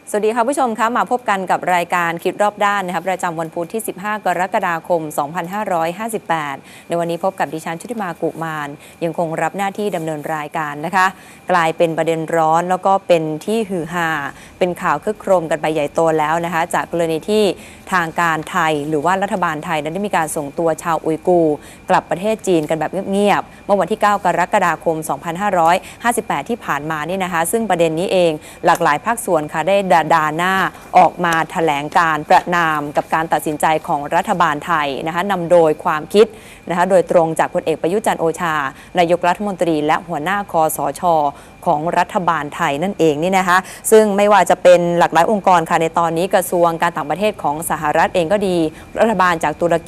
สวัสดีค่ะผู้ชมคะมาพบกันกับรายการคิดรอบด้านนะครับประจำวันพุธที่ 15 กรกฎาคม 2558 ในวันนี้พบกับดิฉันชุติมากุมารยังคงรับหน้าที่ดำเนินรายการนะคะกลายเป็นประเด็นร้อนแล้วก็เป็นที่ฮือฮาเป็นข่าวคึกโครมกันไปใหญ่โตแล้วนะคะจากกรณีที่ทางการไทยหรือว่ารัฐบาลไทยนั้นได้มีการส่งตัวชาวอุยกูร์กลับประเทศจีนกันแบบเงียบๆเมื่อวันที่ 9 กรกฎาคม 2558 ที่ผ่านมานี่นะคะซึ่งประเด็นนี้เองหลากหลายภาคส่วนค่ะได้ด่าหน้าออกมาแถลงการประณามกับการตัดสินใจของรัฐบาลไทยนะคะนำโดยความคิดนะคะโดยตรงจากพลเอกประยุทธ์จันทร์โอชานายกรัฐมนตรีและหัวหน้าคสช.ของรัฐบาลไทยนั่นเองนี่นะคะซึ่งไม่ว่าจะเป็นหลากหลายองค์กรค่ะในตอนนี้กระทรวงการต่างประเทศของสหรัฐเองก็ดีรัฐบาลจากตุรกี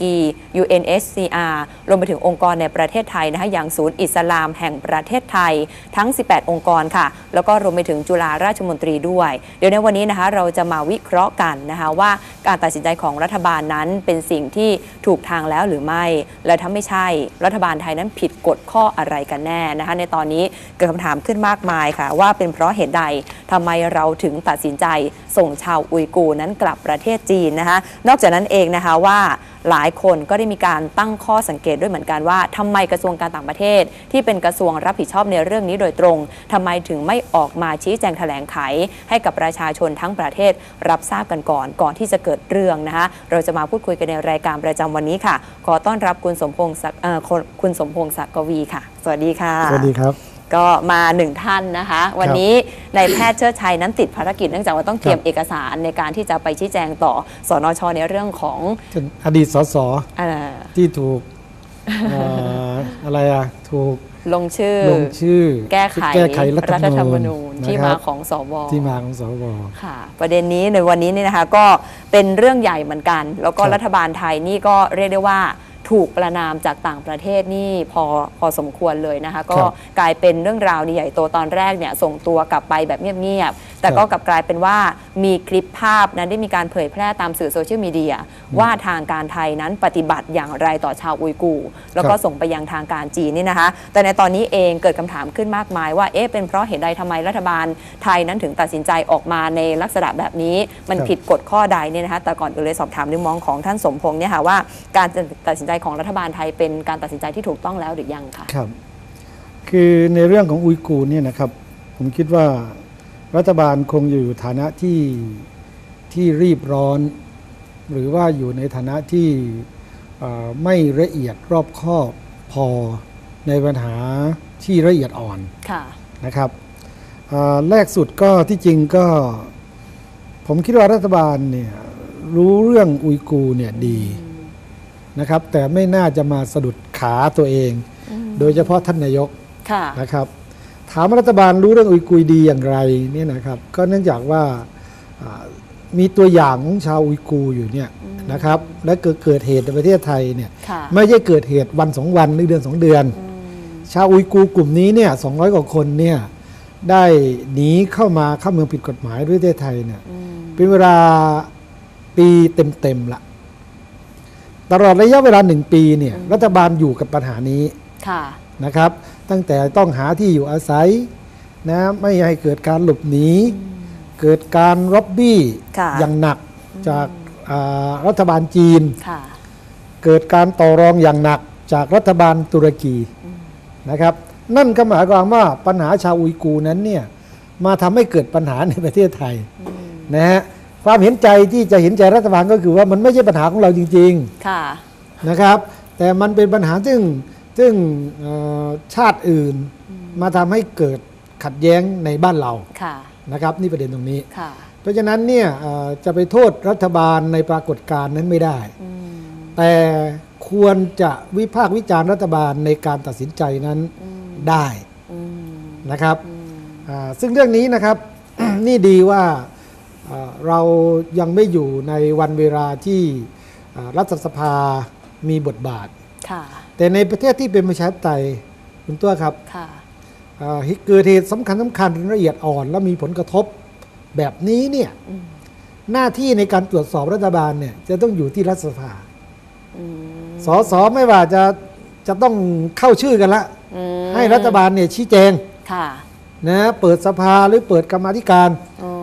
UNHCR รวมไปถึงองค์กรในประเทศไทยนะคะอย่างศูนย์อิสลามแห่งประเทศไทยทั้ง 18 องค์กรค่ะแล้วก็รวมไปถึงจุฬาราชมนตรีด้วยเดี๋ยวในวันนี้นะคะเราจะมาวิเคราะห์กันนะคะว่าการตัดสินใจของรัฐบาลนั้นเป็นสิ่งที่ถูกทางแล้วหรือไม่และถ้าไม่ใช่รัฐบาลไทยนั้นผิดกฎข้ออะไรกันแน่นะคะในตอนนี้เกิดคำถามขึ้นมากมายค่ะว่าเป็นเพราะเหตุใดทำไมเราถึงตัดสินใจส่งชาวอุยกูร์นั้นกลับประเทศจีนนะคะนอกจากนั้นเองนะคะว่าหลายคนก็ได้มีการตั้งข้อสังเกตด้วยเหมือนกันว่าทำไมกระทรวงการต่างประเทศที่เป็นกระทรวงรับผิดชอบในเรื่องนี้โดยตรงทำไมถึงไม่ออกมาชี้แจงแถลงไขให้กับประชาชนทั้งประเทศรับทราบกันก่อนที่จะเกิดเรื่องนะคะเราจะมาพูดคุยกันในรายการประจำวันนี้ค่ะขอต้อนรับคุณสมพงษ์ศักดิ์กวีค่ะสวัสดีค่ะสวัสดีครับก็มา1ท่านนะคะวันนี้นายแพทย์เชิดชัยนั้นติดภารกิจเนื่องจากว่าต้องเตรียมเอกสารในการที่จะไปชี้แจงต่อสนช.ในเรื่องของอดีตสสที่ถูกอะไรถูกลงชื่อแก้ไขรัฐธรรมนูญที่มาของสวค่ะประเด็นนี้ในวันนี้นี่นะคะก็เป็นเรื่องใหญ่เหมือนกันแล้วก็รัฐบาลไทยนี่ก็เรียกได้ว่าถูกประณามจากต่างประเทศนี่พอสมควรเลยนะคะก็กลายเป็นเรื่องราวใหญ่โตตอนแรกเนี่ยส่งตัวกลับไปแบบเงียบๆแต่ก็กลับกลายเป็นว่ามีคลิปภาพนั้นได้มีการเผยแพร่ตามสื่อโซเชียลมีเดียว่าทางการไทยนั้นปฏิบัติอย่างไรต่อชาวอุยกูร์แล้วก็ส่งไปยังทางการจีนนี่นะคะแต่ในตอนนี้เองเกิดคำถามขึ้นมากมายว่าเป็นเพราะเหตุใดทำไมรัฐบาลไทยนั้นถึงตัดสินใจออกมาในลักษณะแบบนี้มันผิดกฎข้อใดเนี่ยนะคะแต่ก่อนอื่นเลยสอบถามในมุมมองของท่านสมพงษ์เนี่ยค่ะว่าการตัดสินใจของรัฐบาลไทยเป็นการตัดสินใจที่ถูกต้องแล้วหรือยังคะครับคือในเรื่องของอุยกูร์เนี่ยนะครับผมคิดว่ารัฐบาลคงอยู่ฐานะที่รีบร้อนหรือว่าอยู่ในฐานะที่ไม่ละเอียดรอบคอบพอในปัญหาที่ละเอียดอ่อนนะครับแรกสุดก็ที่จริงก็ผมคิดว่ารัฐบาลเนี่ยรู้เรื่องอุยกูร์เนี่ยดีนะครับแต่ไม่น่าจะมาสะดุดขาตัวเองโดยเฉพาะท่านนายกนะครับถามรัฐบาลรู้เรื่องอุยกูร์ดีอย่างไรเนี่ยนะครับก็เนื่องจากว่ามีตัวอย่างของชาวอุยกูร์อยู่เนี่ยนะครับและเกิดเหตุในประเทศไทยเนี่ยไม่ใช่เกิดเหตุวัน2 วันหรือเดือน2 เดือนชาวอุยกูร์กลุ่มนี้เนี่ย200 กว่าคนเนี่ยได้หนีเข้าเมืองผิดกฎหมายประเทศไทยเนี่ยเป็นเวลาปีเต็มๆละตลอดระยะเวลา1 ปีเนี่ยรัฐบาลอยู่กับปัญหานี้นะครับตั้งแต่ต้องหาที่อยู่อาศัยนะไม่ให้เกิดการหลบหนีเกิดการร็อบบี้อย่างหนักจากรัฐบาลจีนเกิดการต่อรองอย่างหนักจากรัฐบาลตุรกีนะครับนั่นก็หมายความว่าปัญหาชาวอุยกูร์นั้นเนี่ยมาทำให้เกิดปัญหาในประเทศไทยนะฮะความเห็นใจที่จะเห็นใจรัฐบาลก็คือว่ามันไม่ใช่ปัญหาของเราจริงๆนะครับแต่มันเป็นปัญหาซึ่งชาติอื่นมาทำให้เกิดขัดแย้งในบ้านเรานะครับนี่ประเด็นตรงนี้เพราะฉะนั้นเนี่ยจะไปโทษรัฐบาลในปรากฏการณ์นั้นไม่ได้แต่ควรจะวิพากษ์วิจารณ์รัฐบาลในการตัดสินใจนั้นได้นะครับซึ่งเรื่องนี้นะครับ นี่ดีว่าเรายังไม่อยู่ในวันเวลาที่รัฐสภามีบทบาทแต่ในประเทศที่เป็นประชาธิปไตยคุณตัวครับเกิดเหตุสำคัญละเอียดอ่อนและมีผลกระทบแบบนี้เนี่ยหน้าที่ในการตรวจสอบรัฐบาลเนี่ยจะต้องอยู่ที่รัฐสภาสสไม่ว่าจะต้องเข้าชื่อกันละให้รัฐบาลเนี่ยชี้แจงนะเปิดสภาหรือเปิดกรรมาธิการ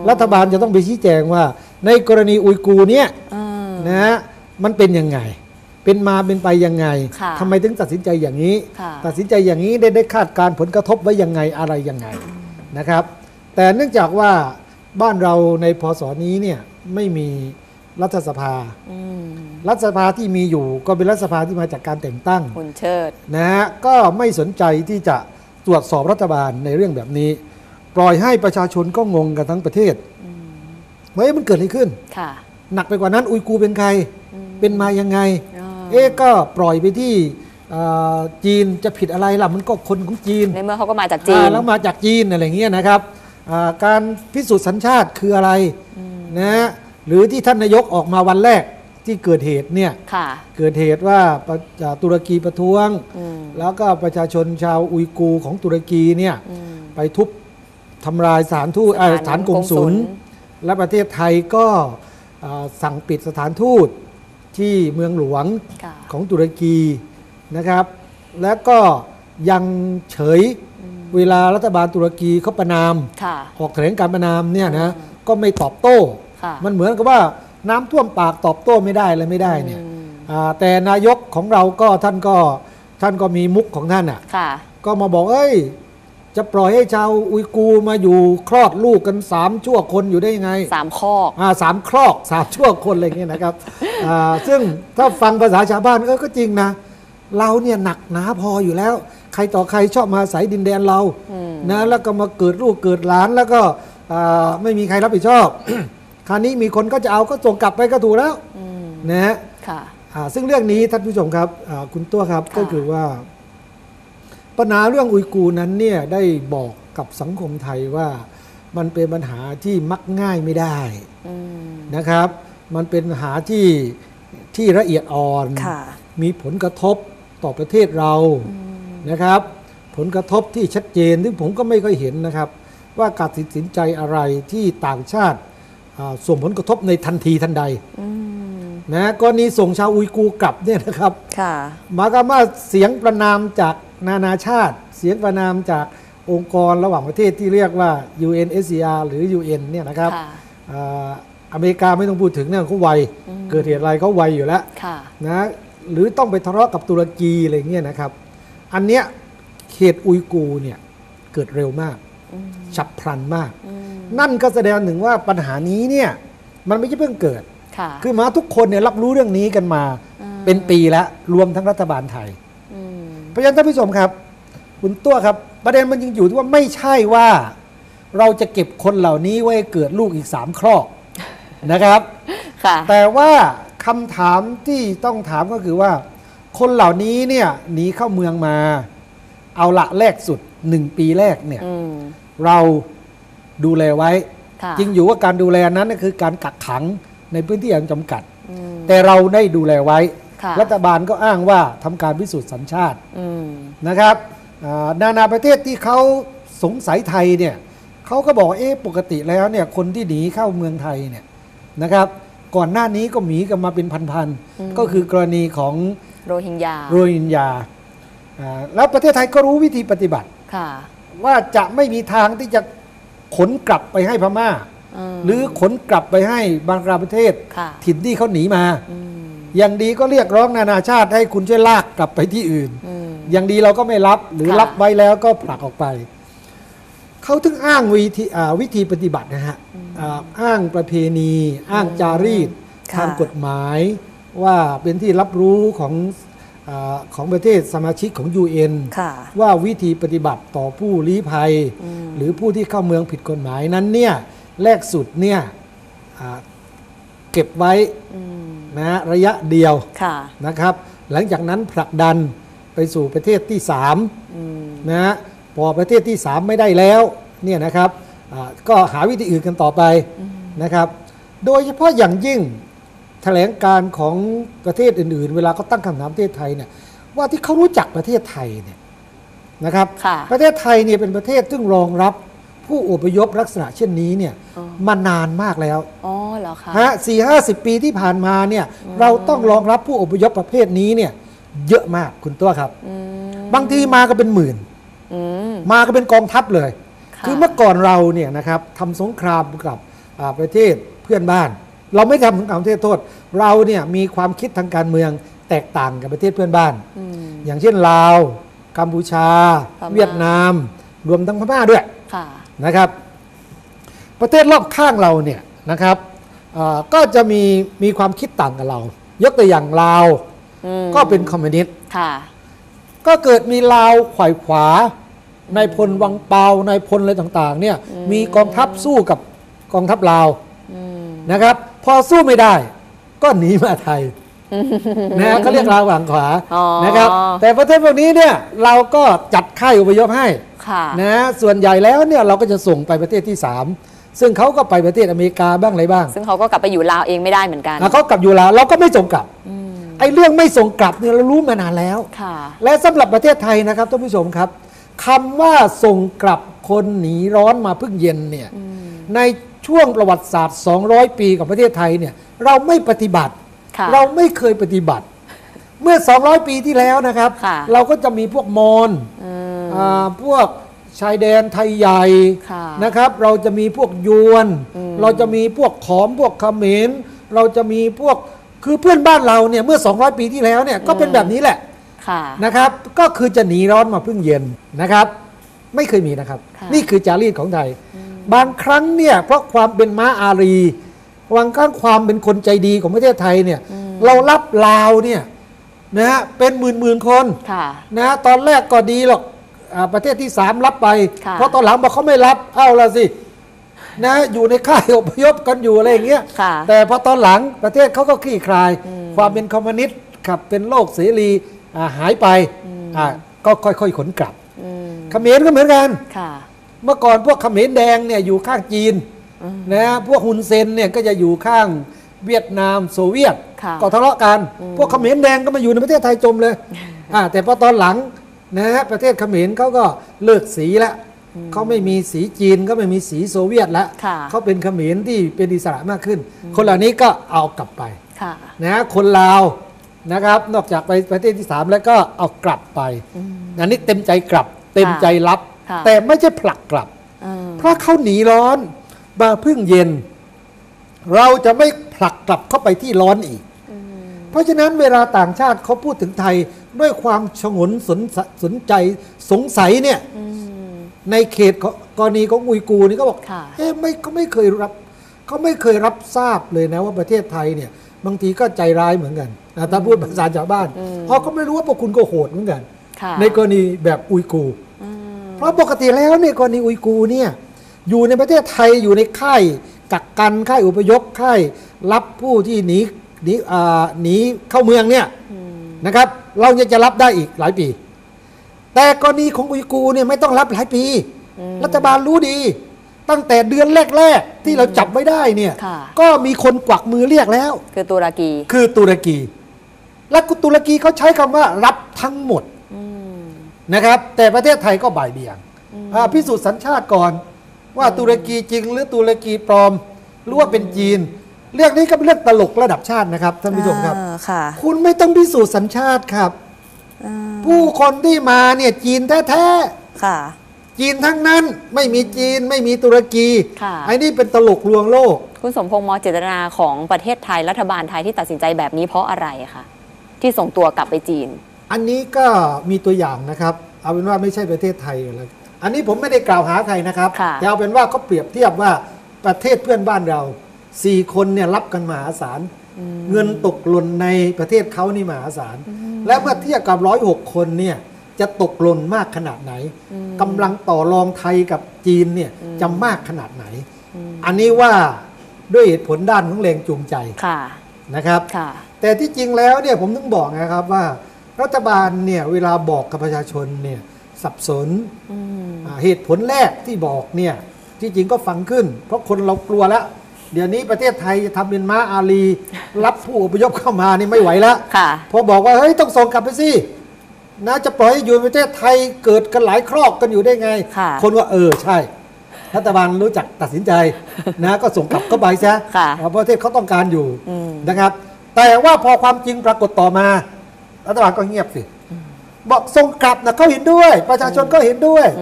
รัฐบาลจะต้องไปชี้แจงว่าในกรณีอุยกูร์เนี่ย นะฮะมันเป็นยังไงเป็นมาเป็นไปยังไงค่ะทำไมถึงตัดสินใจอย่างนี้ค่ะตัดสินใจอย่างนี้ได้คาดการณ์ผลกระทบไว้ยังไงอะไรยังไงนะครับ แต่เนื่องจากว่าบ้านเราในพศนี้เนี่ยไม่มีรัฐสภา รัฐสภาที่มีอยู่ก็เป็นรัฐสภาที่มาจากการแต่งตั้งหุ่นเชิดนะฮะก็ไม่สนใจที่จะตรวจสอบรัฐบาลในเรื่องแบบนี้ ปล่อยให้ประชาชนก็งงกันทั้งประเทศว่ามันเกิดอะไรขึ้นค่ะหนักไปกว่านั้นอุยกูร์เป็นใครเป็นมายังไงอ๋อก็ปล่อยไปที่จีนจะผิดอะไรล่ะมันก็คนของจีนในเมื่อเขาก็มาจากจีนแล้วมาจากจีนอะไรเงี้ยนะครับการพิสูจน์สัญชาติคืออะไรนะหรือที่ท่านนายกออกมาวันแรกที่เกิดเหตุเนี่ยค่ะเกิดเหตุว่าตุรกีประท้วงมแล้วก็ประชาชนชาวอุยกูร์ของตุรกีเนี่ยไปทุบทำลายสถานทูตสถานกงสุลและประเทศไทยก็สั่งปิดสถานทูตที่เมืองหลวงค่ะของตุรกีนะครับ และก็ยังเฉยเวลารัฐบาลตุรกีเขาประนามค่ะออกแถลงการประนามเนี่ยนะก็ไม่ตอบโต้ค่ะมันเหมือนกับว่าน้ำท่วมปากตอบโต้ไม่ได้เลยไม่ได้เนี่ยแต่นายกของเราก็ท่านก็มีมุกของท่านอ่ะค่ะก็มาบอกจะปล่อยให้ชาวอุยกูร์มาอยู่คลอดลูกกัน3 ชั่วคนอยู่ได้ยังไง 3 ข้อ 3 ครอก3 ชั่วคนอะไรเงี้ยนะครับ ซึ่งถ้าฟังภาษาชาวบ้านก็จริงนะ เราเนี่ยหนักหนาพออยู่แล้ว ใครต่อใครชอบมาอาศัยดินแดนเรานะแล้วก็มาเกิดลูกเกิดหลานแล้วก็ไม่มีใครรับผิดชอบ คราวนี้มีคนก็จะเอาก็ส่งกลับไปก็ถูกแล้วนะฮะค่ะซึ่งเรื่องนี้ท่านผู้ชมครับคุณตัวครับค่ะก็คือว่าปัญหาเรื่องอุยกูร์นั้นเนี่ยได้บอกกับสังคมไทยว่ามันเป็นปัญหาที่มักง่ายไม่ได้นะครับ มันเป็นปัญหาที่ละเอียดอ่อนค่ะมีผลกระทบต่อประเทศเรานะครับ ผลกระทบที่ชัดเจนซึ่งผมก็ไม่ค่อยเห็นนะครับ ว่าการตัดสินใจอะไรที่ต่างชาติส่งผลกระทบในทันทีทันใดนะกรณีส่งชาวอุยกูร์กลับเนี่ยนะครับค่ะหมายความว่าเสียงประนามจากนานาชาติ เสียงประนามจากองค์กรระหว่างประเทศที่เรียกว่า UNSCR หรือ UN เนี่ยนะครับค่ะอเมริกาไม่ต้องพูดถึงเนี่ยเขาไวเกิดเหตุอะไรเขาไวอยู่แล้วค่ะนะหรือต้องไปทะเลาะกับตุรกีอะไรเงี้ยนะครับ อันเนี้ยเขตอุยกูร์เนี่ยเกิดเร็วมากฉับพลันมาก นั่นก็แสดงถึงว่าปัญหานี้เนี่ยมันไม่ใช่เพิ่งเกิดค่ะคือมาทุกคนเนี่ยรับรู้เรื่องนี้กันมาเป็นปีแล้วรวมทั้งรัฐบาลไทยเพราะฉะนั้นท่านผู้ชมครับคุณตัวครับประเด็นมันยังอยู่ที่ว่าไม่ใช่ว่าเราจะเก็บคนเหล่านี้ไว้เกิดลูกอีก3 ครอกนะครับค่ะแต่ว่าคำถามที่ต้องถามก็คือว่า คนเหล่านี้เนี่ยหนีเข้าเมืองมาเอาละแรกสุด1 ปีแรกเนี่ยเราดูแลไว้ค่ะจริงอยู่ว่าการดูแลนั้นก็คือการกักขังในพื้นที่อย่างจำกัด แต่เราได้ดูแลไว้ค่ะรัฐบาลก็อ้างว่าทำการพิสูจน์สัญชาตินะครับนานาประเทศที่เขาสงสัยไทยเนี่ยเขาก็บอกปกติแล้วเนี่ยคนที่หนีเข้าเมืองไทยเนี่ยนะครับก่อนหน้านี้ก็หนีกันมาเป็นพันๆก็คือกรณีของโรฮิงญาโรฮิงญาแล้วประเทศไทยก็รู้วิธีปฏิบัติค่ะว่าจะไม่มีทางที่จะขนกลับไปให้พม่า หรือขนกลับไปให้บางประเทศค่ะถิ่นที่เขาหนีมา อย่างดีก็เรียกร้องนานาชาติให้คุณช่วยลากกลับไปที่อื่น อย่างดีเราก็ไม่รับหรือค่ะรับไว้แล้วก็ผลักออกไป เขาถึงอ้างวิธีปฏิบัตินะฮะอ้างประเพณี อ้างจารีตค่ะทางกฎหมายว่าเป็นที่รับรู้ของประเทศสมาชิกของ UN ค่ะว่าวิธีปฏิบัติต่อผู้ลี้ภัย หรือผู้ที่เข้าเมืองผิดกฎหมายนั้นเนี่ยแรกสุดเนี่ยเก็บไว้นะระยะเดียวค่ะนะครับ หลังจากนั้นผลักดันไปสู่ประเทศที่3นะพอประเทศที่ 3 ไม่ได้แล้วเนี่ยนะครับก็หาวิธีอื่นกันต่อไปนะครับ โดยเฉพาะอย่างยิ่งแถลงการของประเทศอื่นๆ เวลาเขาตั้งคำถามประเทศไทยเนี่ยว่าที่เขารู้จักประเทศไทยเนี่ยนะครับค่ะประเทศไทยเนี่ยเป็นประเทศซึ่งรองรับผู้อพยพลักษณะเช่นนี้เนี่ยมานานมากแล้วอ๋อเหรอคะ 4-50 ปีที่ผ่านมาเนี่ยเราต้องรองรับผู้อพยพประเภทนี้เนี่ยเยอะมากคุณตัวครับบางทีมาก็เป็นหมื่นมาก็เป็นกองทัพเลยค่ะคือเมื่อก่อนเราเนี่ยนะครับทำสงครามกับประเทศเพื่อนบ้าน เราไม่ทำสงครามประเทศโทษเราเนี่ยมีความคิดทางการเมืองแตกต่างกับประเทศเพื่อนบ้าน อย่างเช่นลาวกัมพูชาเวียดนามรวมทั้งพม่าด้วยนะครับประเทศรอบข้างเราเนี่ยนะครับก็จะมีความคิดต่างกับเรายกตัวอย่างลาวก็เป็นคอมมิวนิสต์ก็เกิดมีลาวขวายขวานายพลวังเปานายพลอะไรต่างๆเนี่ยมีกองทัพสู้กับกองทัพลาวนะครับพอสู้ไม่ได้ก็หนีมาไทยนะเขาเรียกลาวขวางขวานะครับแต่ประเทศพวกนี้เนี่ยเราก็จัดค่ายอพยพให้นะส่วนใหญ่แล้วเนี่ยเราก็จะส่งไปประเทศที่3ซึ่งเขาก็ไปประเทศอเมริกาบ้างอะไรบ้างซึ่งเขาก็กลับไปอยู่ลาวเองไม่ได้เหมือนกันเขากลับอยู่ลาวเราก็ไม่ส่งกลับไอ้เรื่องไม่ส่งกลับเนี่ยเรารู้มานานแล้วและสำหรับประเทศไทยนะครับท่านผู้ชมครับคำว่าส่งกลับคนหนีร้อนมาพึ่งเย็นเนี่ยในช่วงประวัติศาสตร์200 ปีของประเทศไทยเนี่ยเราไม่ปฏิบัติเราไม่เคยปฏิบัติเมื่อ200 ปีที่แล้วนะครับเราก็จะมีพวกมอญพวกชายแดนไทยใหญ่นะครับเราจะมีพวกยวนเราจะมีพวกขอมพวกเขมรเราจะมีพวกคือเพื่อนบ้านเราเนี่ยเมื่อ200 ปีที่แล้วเนี่ยก็เป็นแบบนี้แหละนะครับก็คือจะหนีร้อนมาพึ่งเย็นนะครับไม่เคยมีนะครับนี่คือจารีตของไทยบางครั้งเนี่ยเพราะความเป็นม้าอารีบางครั้งความเป็นคนใจดีของประเทศไทยเนี่ยเรารับลาวเนี่ยนะฮะเป็นหมื่นคนนะตอนแรกก็ดีหรอกประเทศที่3รับไปเพราะตอนหลังบอกเขาไม่รับเอาละสินะอยู่ในค่ายอพยพกันอยู่อะไรอย่างเงี้ยแต่พอตอนหลังประเทศเขาก็คลี่คลายความเป็นคอมมิวนิสต์ขับเป็นโลกเสรีหายไปก็ค่อยๆขนกลับเขมรก็เหมือนกันเมื่อก่อนพวกเขมรแดงเนี่ยอยู่ข้างจีนนะพวกฮุนเซนเนี่ยก็จะอยู่ข้างเวียดนามโซเวียตก็ทะเลาะกันพวกเขมรแดงก็มาอยู่ในประเทศไทยจมเลยแต่พอตอนหลังนะฮะประเทศเขมรเขาก็เลิกสีแล้วเขาไม่มีสีจีนก็ไม่มีสีโซเวียตแล้วเขาเป็นเขมรที่เป็นอิสระมากขึ้นคนเหล่านี้ก็เอากลับไปนะคนลาวนะครับนอกจากไปประเทศที่3แล้วก็เอากลับไปอันนี้เต็มใจกลับเต็มใจรับแต่ไม่ใช่ผลักกลับเพราะเขาหนีร้อนมาพึ่งเย็นเราจะไม่ผลักกลับเข้าไปที่ร้อนอีกเพราะฉะนั้นเวลาต่างชาติเขาพูดถึงไทยด้วยความฉงนสนใจสงสัยเนี่ยในเขตกรณีของอุยกูร์นี่ก็บอกเขาไม่เคยรับทราบเลยนะว่าประเทศไทยเนี่ยบางทีก็ใจร้ายเหมือนกันถ้าพูดภาษาชาวบ้านเพราะเขาไม่รู้ว่าพวกคุณก็โหดเหมือนกันในกรณีแบบอุยกูร์เพราะปกติแล้วเนี่ยกรณีอุยกูร์เนี่ยอยู่ในประเทศไทยอยู่ในค่ายกักกันค่ายอพยพค่ายรับผู้ที่หนีเข้าเมืองเนี่ยนะครับเราจะรับได้อีกหลายปีแต่กรณีของอุยกูร์เนี่ยไม่ต้องรับหลายปีรัฐบาลรู้ดีตั้งแต่เดือนแรกๆที่เราจับไม่ได้เนี่ยก็มีคนกวักมือเรียกแล้วคือตุรกีและตุรกีเขาใช้คำว่ารับทั้งหมดนะครับแต่ประเทศไทยก็บ่ายเบี่ยงพิสูจน์สัญชาติก่อนว่าตุรกีจริงหรือตุรกีปลอมหรือว่าเป็นจีนเรื่องนี้ก็เป็นเรื่องตลกระดับชาตินะครับท่านผู้ชมครับคุณไม่ต้องพิสูจน์สัญชาติครับผู้คนที่มาเนี่ยจีนแท้ๆจีนทั้งนั้นไม่มีจีนไม่มีตุรกีไอ้นี่เป็นตลกลวงโลกคุณสมพงษ์มองเจตนาของประเทศไทยรัฐบาลไทยที่ตัดสินใจแบบนี้เพราะอะไรคะที่ส่งตัวกลับไปจีนอันนี้ก็มีตัวอย่างนะครับเอาเป็นว่าไม่ใช่ประเทศไทยเลยอันนี้ผมไม่ได้กล่าวหาใครนะครับแต่เอาเป็นว่าเขาเปรียบเทียบว่าประเทศเพื่อนบ้านเรา4 คนเนี่ยรับกันมหาศาลเงินตกหล่นในประเทศเขานี่มหาศาลและเมื่อเทียบกับ106 คนเนี่ยจะตกหล่นมากขนาดไหนกำลังต่อรองไทยกับจีนเนี่ยจะมากขนาดไหนอันนี้ว่าด้วยเหตุผลด้านของแรงจูงใจนะครับแต่ที่จริงแล้วเนี่ยผมต้องบอกนะครับว่ารัฐบาลเนี่ยเวลาบอกกับประชาชนเนี่ยสับสนเหตุผลแรกที่บอกเนี่ยที่จริงก็ฟังขึ้นเพราะคนเรากลัวแล้วเดี๋ยวนี้ประเทศไทยทำเป็นม้าอารีรับผู้อพยพเข้ามานี่ไม่ไหวแล้วพอบอกว่าเฮ้ยต้องส่งกลับไปสินะจะปล่อยให้อยู่ประเทศไทยเกิดกันหลายครอบกันอยู่ได้ไงคนว่าใช่รัฐบาลรู้จักตัดสินใจนะก็ส่งกลับเข้าไปซะเพราะประเทศเขาต้องการอยู่นะครับแต่ว่าพอความจริงปรากฏต่อมารัฐบาลก็เงียบสิบอกส่งกลับนะเขาเห็นด้วยประชาชนก็เห็นด้วย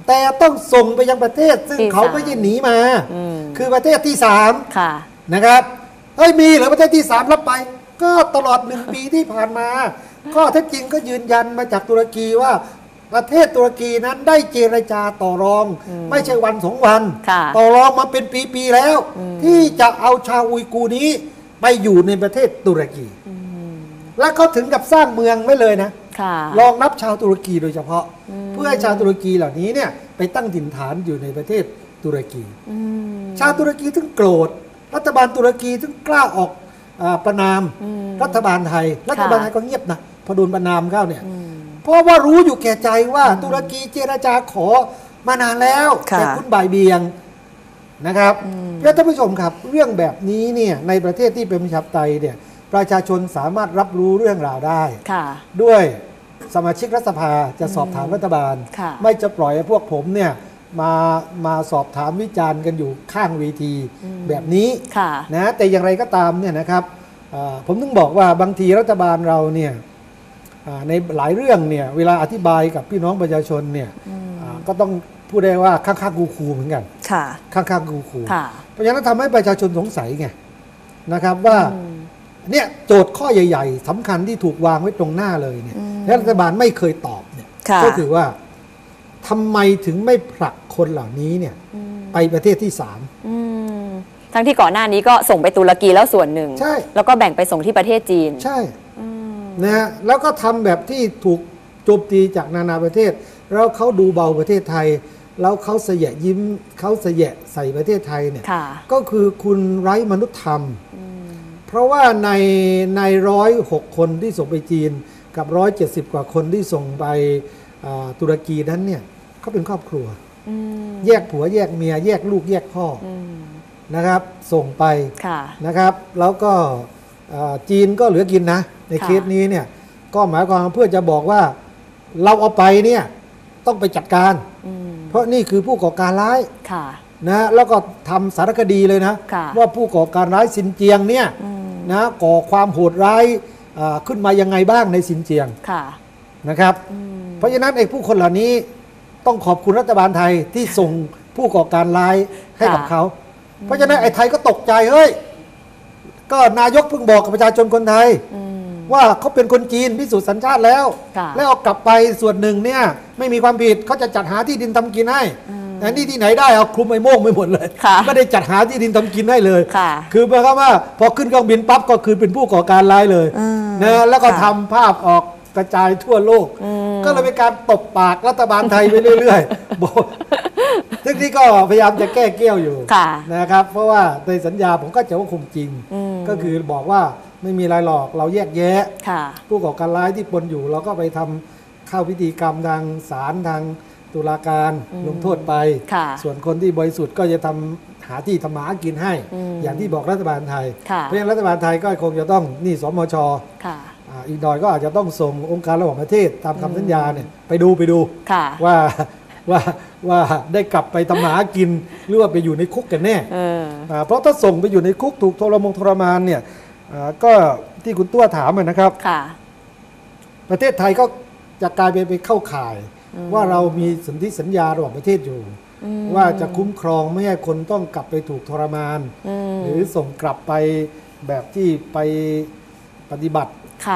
แต่ต้องส่งไปยังประเทศซึ่งที่เขาสามไม่ได้หนีมามคือประเทศที่ค่ะ 3นะครับเฮ้ยมีเหรือประเทศที่ 3 รับไป ก็ตลอด1 ปีที่ผ่านมาข้อเท็จจริงก็ยืนยันมาจากตุรกีว่าประเทศตุรกีนั้นได้เจรจาต่อรอง ไม่ใช่วัน2 วันค่ะต่อรองมาเป็นปีๆแล้ว ที่จะเอาชาวอุยกูร์นี้ไปอยู่ในประเทศตุรกี และเขาถึงกับสร้างเมืองไว้เลยนะค่ะรองรับชาวตุรกีโดยเฉพาะ เพื่อให้ชาวตุรกีเหล่านี้เนี่ยไปตั้งถิ่นฐานอยู่ในประเทศตุรกี ชาวตุรกีถึงโกรธ รัฐบาลตุรกีถึงกล้าออกประนามรัฐบาลไทย รัฐบาลไทยก็เงียบนะพอโดนประนามเข้าเนี่ยเพราะว่ารู้อยู่แก่ใจว่าตุรกีเจรจาขอมานานแล้วค่ะแต่คุณบ่ายเบียงนะครับเพื่อนท่านผู้ชมครับเรื่องแบบนี้เนี่ยในประเทศที่เป็นประชาธิปไตยเนี่ยประชาชนสามารถรับรู้เรื่องราวได้ค่ะด้วยสมาชิกรัฐสภาจะสอบถามรัฐบาลค่ะไม่จะปล่อยให้พวกผมเนี่ยมาสอบถามวิจารณ์กันอยู่ข้างเวทีแบบนี้ค่ะนะแต่อย่างไรก็ตามเนี่ยนะครับผมต้องบอกว่าบางทีรัฐบาลเราเนี่ยในหลายเรื่องเนี่ยเวลาอธิบายกับพี่น้องประชาชนเนี่ยก็ต้องพูดได้ว่าข้างๆคูๆเหมือนกันค่ะข้างๆคูๆค่ะเพราะฉะนั้นทำให้ประชาชนสงสัยไงนะครับว่าเนี่ยโจทย์ข้อใหญ่ๆสำคัญที่ถูกวางไว้ตรงหน้าเลยเนี่ยและรัฐบาลไม่เคยตอบเนี่ยค่ะก็คือว่าทำไมถึงไม่ผลักคนเหล่านี้เนี่ยไปประเทศที่3 อืมทั้งที่ก่อนหน้านี้ก็ส่งไปตุรกีแล้วส่วนหนึ่งใช่แล้วก็แบ่งไปส่งที่ประเทศจีนใช่นะฮะแล้วก็ทำแบบที่ถูกโจมตีจากนานาประเทศ แล้วเขาดูเบาประเทศไทย แล้วเขาเสยะยิ้มเขาเสยะใส่ประเทศไทยเนี่ยค่ะก็คือคุณไร้มนุษยธรรม เพราะว่าใน106 คนที่ส่งไปจีนกับ170 กว่าคนที่ส่งไปตุรกีนั้นเนี่ยเขาเป็นครอบครัว แยกผัวแยกเมียแยกลูกแยกพ่อนะครับ ส่งไปค่ะนะครับ แล้วก็จีนก็เหลือกินนะ ในเคสนี้เนี่ยก็หมายความเพื่อจะบอกว่าเราเอาไปเนี่ยต้องไปจัดการ เพราะนี่คือผู้ก่อการร้ายค่ะนะแล้วก็ทำสารคดีเลยนะค่ะว่าผู้ก่อการร้ายซินเจียงเนี่ยนะก่อความโหดร้ายขึ้นมายังไงบ้างในซินเจียงค่ะนะครับเพราะฉะนั้นไอ้ผู้คนเหล่านี้ต้องขอบคุณรัฐบาลไทยที่ส่งผู้ก่อการร้ายให้กับเขา เพราะฉะนั้นไอ้ไทยก็ตกใจเฮ้ยก็นายกเพิ่งบอกกับประชาชนคนไทยว่าเขาเป็นคนจีนพิสูจน์สัญชาติแล้วค่ะแล้วเอากลับไปส่วนหนึ่งเนี่ยไม่มีความผิดเขาจะจัดหาที่ดินทำกินให้แต่นี่ที่ไหนได้เอาคลุมไอ้โม่งไปหมดเลยค่ะไม่ได้จัดหาที่ดินทำกินให้เลยค่ะคือหมายความว่าพอขึ้นเครื่องบินปั๊บก็คือเป็นผู้ก่อการร้ายเลยนะแล้วก็ทำภาพออกกระจายทั่วโลก ก็เลยเป็นการตบปากรัฐบาลไทยไปเรื่อยๆบอกซึ่งนี่ก็พยายามจะแก้เกี้ยวอยู่ค่ะนะครับเพราะว่าในสัญญาผมก็จะว่าคงจริง ก็คือบอกว่าไม่มีอะไรหรอกเราแยกแยะค่ะผู้ก่อการร้ายที่ปนอยู่เราก็ไปทำเข้าพิธีกรรมทางศาลทางตุลาการลงโทษไปค่ะส่วนคนที่บริสุทธิ์ก็จะทำหาที่ทำมาหากินให้ อย่างที่บอกรัฐบาลไทยค่ะเพราะฉะนั้นรัฐบาลไทยก็คงจะต้องนี่สมชค่ะอีกหน่อยก็อาจจะต้องส่งองค์การระหว่างประเทศตามคำสัญญาเนี่ยไปดูค่ะว่าได้กลับไปทำมาหากินหรือว่าไปอยู่ในคุกกันแน่ เพราะถ้าส่งไปอยู่ในคุกถูกทรมานเนี่ยก็ที่คุณตัวถามนะครับค่ะประเทศไทยก็จะกลายไปเข้าข่าย ว่าเรามีสนธิสัญญาระหว่างประเทศอยู่ ว่าจะคุ้มครองไม่ให้คนต้องกลับไปถูกทรมาน หรือส่งกลับไปแบบที่ไปปฏิบัติค่ะ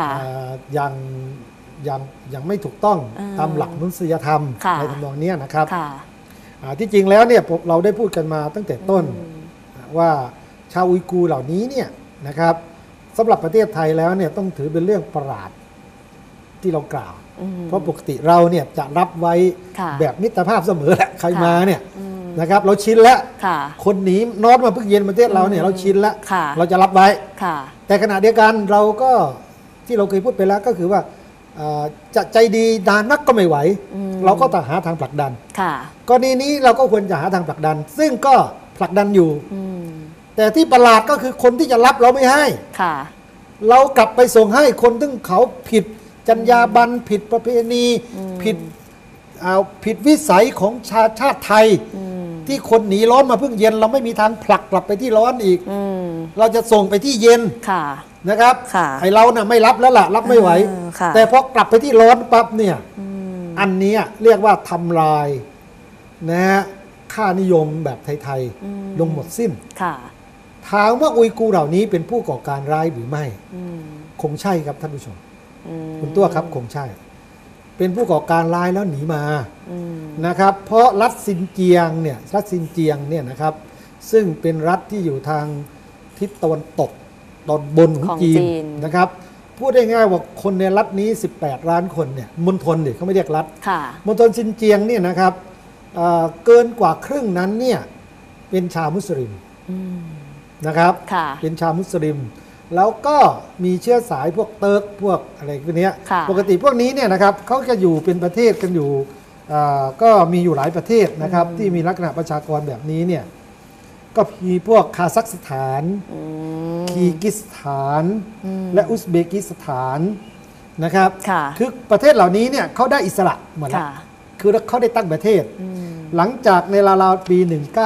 อย่างไม่ถูกต้องตามหลักมนุษยธรรมค่ะในทำนองนี้นะครับค่ะที่จริงแล้วเนี่ยเราได้พูดกันมาตั้งแต่ต้นว่าชาวอุยกูร์เหล่านี้เนี่ยนะครับสำหรับประเทศไทยแล้วเนี่ยต้องถือเป็นเรื่องประหลาดที่เรากล่าว เพราะปกติเราเนี่ยจะรับไว้ค่ะแบบมิตรภาพเสมอแหละใครค่ะมาเนี่ยนะครับเราชินแล้วค่ะคนหนีนอตมาเพิ่งเย็นประเทศเราเนี่ยเราชินแล้วค่ะเราจะรับไว้ค่ะแต่ขณะเดียวกันเราก็ที่เราเคยพูดไปแล้วก็คือว่าจะใจดีนานนักก็ไม่ไหว เราก็ต้องหาทางผลักดันค่ะกรณีนี้เราก็ควรจะหาทางผลักดัน ซึ่งก็ผลักดันอยู่ แต่ที่ประหลาดก็คือคนที่จะรับเราไม่ให้ค่ะเรากลับไปส่งให้คนซึ่งเขาผิดจรรยาบรรณผิดประเพณีผิดวิสัยของชาติไทย ที่คนหนีร้อนมาเพิ่งเย็น เราไม่มีทางผลักกลับไปที่ร้อนอีก เราจะส่งไปที่เย็นค่ะนะครับค่ะไอเราน่ะไม่รับแล้วล่ะรับไม่ไหวค่ะแต่พอกลับไปที่ร้อนปั๊บเนี่ยอันเนี้ยเรียกว่าทำลายนะฮะค่านิยมแบบไทยๆลงหมดสิ้นค่ะถามว่าอุยกูร์เหล่านี้เป็นผู้ก่อการร้ายหรือไม่อืมคงใช่ครับท่านผู้ชมอืมคุณตัวครับคงใช่ เป็นผู้ก่อการร้ายแล้วหนีมาอืมนะครับเพราะรัฐซินเจียงเนี่ยนะครับซึ่งเป็นรัฐที่อยู่ทางทิศตะวันตกตอนบนของของจีจีนนะครับพูดได้ง่ายว่าคนในรัฐนี้ 18 ล้านคนเนี่ยมณฑลเนี่ยเขาไม่เรียกรัฐค่ะมณฑลซินเจียงเนี่ยนะครับเกินกว่าครึ่งนั้นเนี่ยเป็นชาวมุสลิมอืมนะครับค่ะเป็นชาวมุสลิม แล้วก็มีเชื้อสายพวกเติร์กพวกอะไรพวกเนี้ยค่ะปกติพวกนี้เนี่ยนะครับเขาจะอยู่เป็นประเทศกันอยู่ก็มีอยู่หลายประเทศนะครับที่มีลักษณะประชากรแบบนี้เนี่ยก็มีพวกคาซัคสถานอืมคีร์กิสถาน และอุซเบกิสถานนะครับค่ะคือประเทศเหล่านี้เนี่ยเขาได้อิสระหมดแล้วค่ะคือเขาได้ตั้งประเทศอืมหลังจากในราวๆปี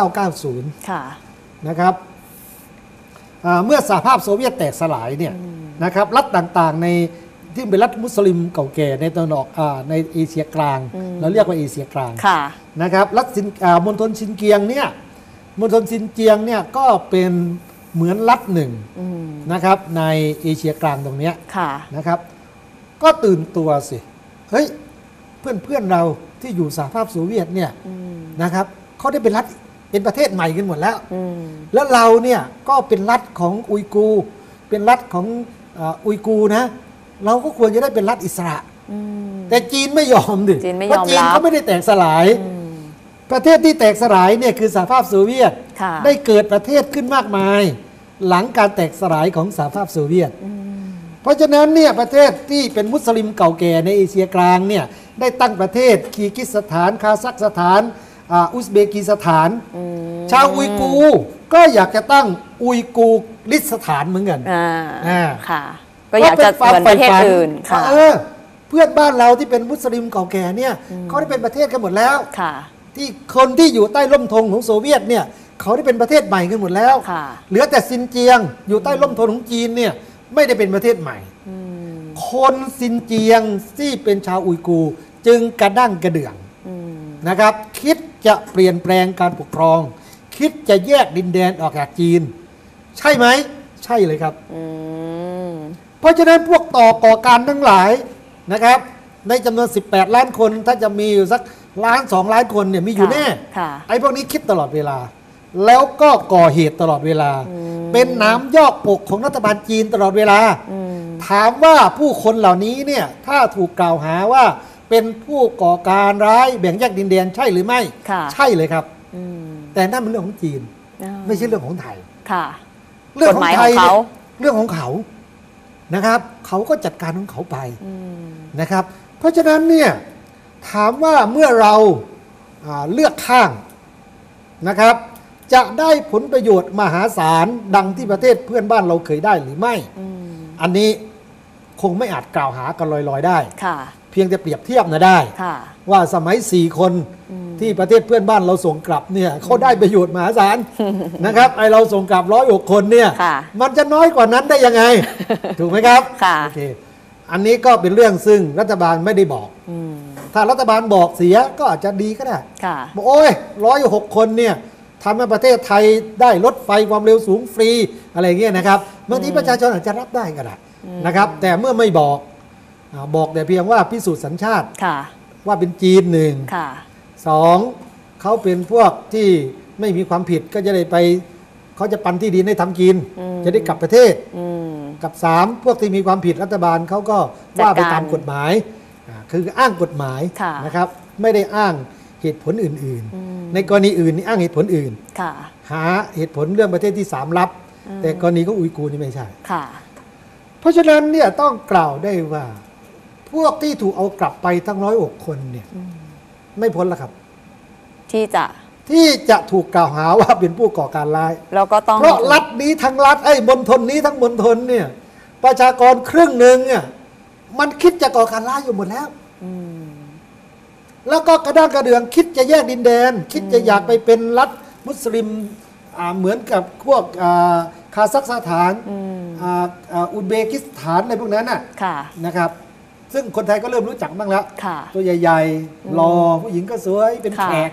1990 ค่ะนะครับเมื่อสหภาพโซเวียตแตกสลายเนี่ยนะครับรัฐต่างๆในที่เป็นรัฐมุสลิมเก่าแก่ในตะวันออกในเอเชียกลางเราเรียกว่าเอเชียกลางค่ะนะครับรัฐมณฑลซินเกียงเนี่ยมณฑลซินเจียงเนี่ยก็เป็นเหมือนรัฐหนึ่งอืมนะครับในเอเชียกลางตรงเนี้ยค่ะนะครับก็ตื่นตัวสิเฮ้ยเพื่อนเราที่อยู่สหภาพโซเวียตเนี่ยอืมนะครับเขาได้เป็นรัฐเป็นประเทศใหม่กันหมดแล้วอืมแล้วเราเนี่ยก็เป็นรัฐของอุยกูร์เป็นรัฐของอุยกูร์นะเราก็ควรจะได้เป็นรัฐอิสระอืมแต่จีนไม่ยอมดิจีนไม่ยอมเพราะจีนรับเขาไม่ได้แตกสลายอืมประเทศที่แตกสลายเนี่ยคือสหภาพโซเวียตค่ะได้เกิดประเทศขึ้นมากมาย หลังการแตกสลายของสหภาพโซเวียตอืมเพราะฉะนั้นเนี่ยประเทศที่เป็นมุสลิมเก่าแก่ในเอเชียกลางเนี่ยได้ตั้งประเทศคีร์กิสถานคาซัคสถานอุซเบกิสถานอืมชาวอุยกูร์ก็อยากจะตั้งอุยกูร์ลิสถานเหมือนกันอ่า ค่ะ ก็อยากจะเหมือนประเทศอื่น ค่ะเพื่อนบ้านเราที่เป็นมุสลิมเก่าแก่เนี่ยเขาได้เป็นประเทศกันหมดแล้วค่ะที่คนที่อยู่ใต้ร่มธงของโซเวียตเนี่ยเขาได้เป็นประเทศใหม่กันหมดแล้วค่ะเหลือแต่ซินเจียงอยู่ใต้ร่มธงของจีนเนี่ยไม่ได้เป็นประเทศใหม่อืมคนซินเจียงที่เป็นชาวอุยกูร์จึงกระด้างกระเดื่องอืมนะครับคิดจะเปลี่ยนแปลงการปกครอง คิดจะแยกดินแดนออกจากจีน ใช่ไหมใช่เลยครับอืมเพราะฉะนั้นพวกก่อการทั้งหลายนะครับในจำนวน 18 ล้านคนถ้าจะมีอยู่สักล้าน2 ล้านคนเนี่ยมีอยู่แน่ค่ะไอ้พวกนี้คิดตลอดเวลา แล้วก็ก่อเหตุตลอดเวลา เป็นน้ำยอกปกของรัฐบาลจีนตลอดเวลาอืมถามว่าผู้คนเหล่านี้เนี่ยถ้าถูกกล่าวหาว่าเป็นผู้ก่อการร้ายแบ่งแยกดินแดนใช่หรือไม่ค่ะใช่เลยครับอืมแต่นั่นเป็นเรื่องของจีนอ่าไม่ใช่เรื่องของไทยค่ะเรื่องของไทยกฎหมายของเขาเรื่องของเขานะครับ เขาก็จัดการของเขาไปอืมนะครับ เพราะฉะนั้นเนี่ยถามว่าเมื่อเราเลือกข้างนะครับ จะได้ผลประโยชน์มหาศาลดังที่ประเทศเพื่อนบ้านเราเคยได้หรือไม่อืมอันนี้คงไม่อาจกล่าวหากันลอยๆได้ค่ะเพียงแต่เปรียบเทียบนะได้ค่ะว่าสมัย4 คนที่ประเทศเพื่อนบ้านเราส่งกลับเนี่ยเขาได้ประโยชน์มหาศาล นะครับไอเราส่งกลับ106 คนเนี่ยค่ะมันจะน้อยกว่านั้นได้ยังไง ถูกไหมครับค่ะโอเคอันนี้ก็เป็นเรื่องซึ่งรัฐบาลไม่ได้บอกอืมถ้ารัฐบาลบอกเสียก็อาจจะดีก็ได้ค่ะบอกโอ้ย106 คนเนี่ยทำให้ประเทศไทยได้รถไฟความเร็วสูงฟรีอะไรเงี้ยนะครับบางทีประชาชนอาจจะรับได้ก็ได้นะครับ แต่เมื่อไม่บอกบอกแต่เพียงว่าพิสูจน์สัญชาติค่ะว่าเป็นจีนหนึ่งค่ะสองเขาเป็นพวกที่ไม่มีความผิดก็จะได้ไปเขาจะปันที่ดินให้ทำกิน จะได้กลับประเทศอืมกับสามพวกที่มีความผิดรัฐบาลเขาก็ว่าไปตามกฎหมายคืออ้างกฎหมายค่ะนะครับไม่ได้อ้างเหตุผลอื่นๆ ในกรณีอื่นนี่อ้างเหตุผลอื่นค่ะหาเหตุผลเรื่องประเทศที่สามรับ แต่กรณีของอุยกูร์นี่ไม่ใช่ค่ะเพราะฉะนั้นเนี่ยต้องกล่าวได้ว่า พวกที่ถูกเอากลับไปทั้ง106 คนเนี่ยไม่พ้นแล้วครับที่จะถูกกล่าวหาว่าเป็นผู้ก่อการร้ายแล้วก็ต้องเพราะรัฐนี้ทั้งรัฐมณฑลนี้ทั้งมณฑลเนี่ยประชากรครึ่งหนึ่งเนี่ยมันคิดจะก่อการร้ายอยู่หมดแล้วอืมแล้วก็กระด้างกระเดืองคิดจะแยกดินแดน คิดจะอยากไปเป็นรัฐมุสลิมเหมือนกับพวกคาซัคสถานอุซเบกิสถานอะไรพวกนั้นน่ะค่ะนะครับซึ่งคนไทยก็เริ่มรู้จักบ้างแล้วค่ะตัวใหญ่ๆรอผู้หญิงก็สวยเป็นค่ะแขก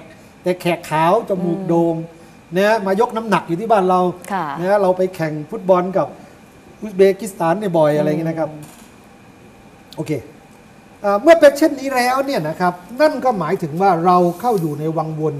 แต่แขกขาวจมูกโด่งนะมายกน้ำหนักอยู่ที่บ้านเราค่ะนะเราไปแข่งฟุตบอลกับอุซเบกิสถานเนี่ยบ่อยอะไรอย่างเงี้ยนะครับโอเคเมื่อเป็นเช่นนี้แล้วเนี่ยนะครับนั่นก็หมายถึงว่าเราเข้าอยู่ในวังวน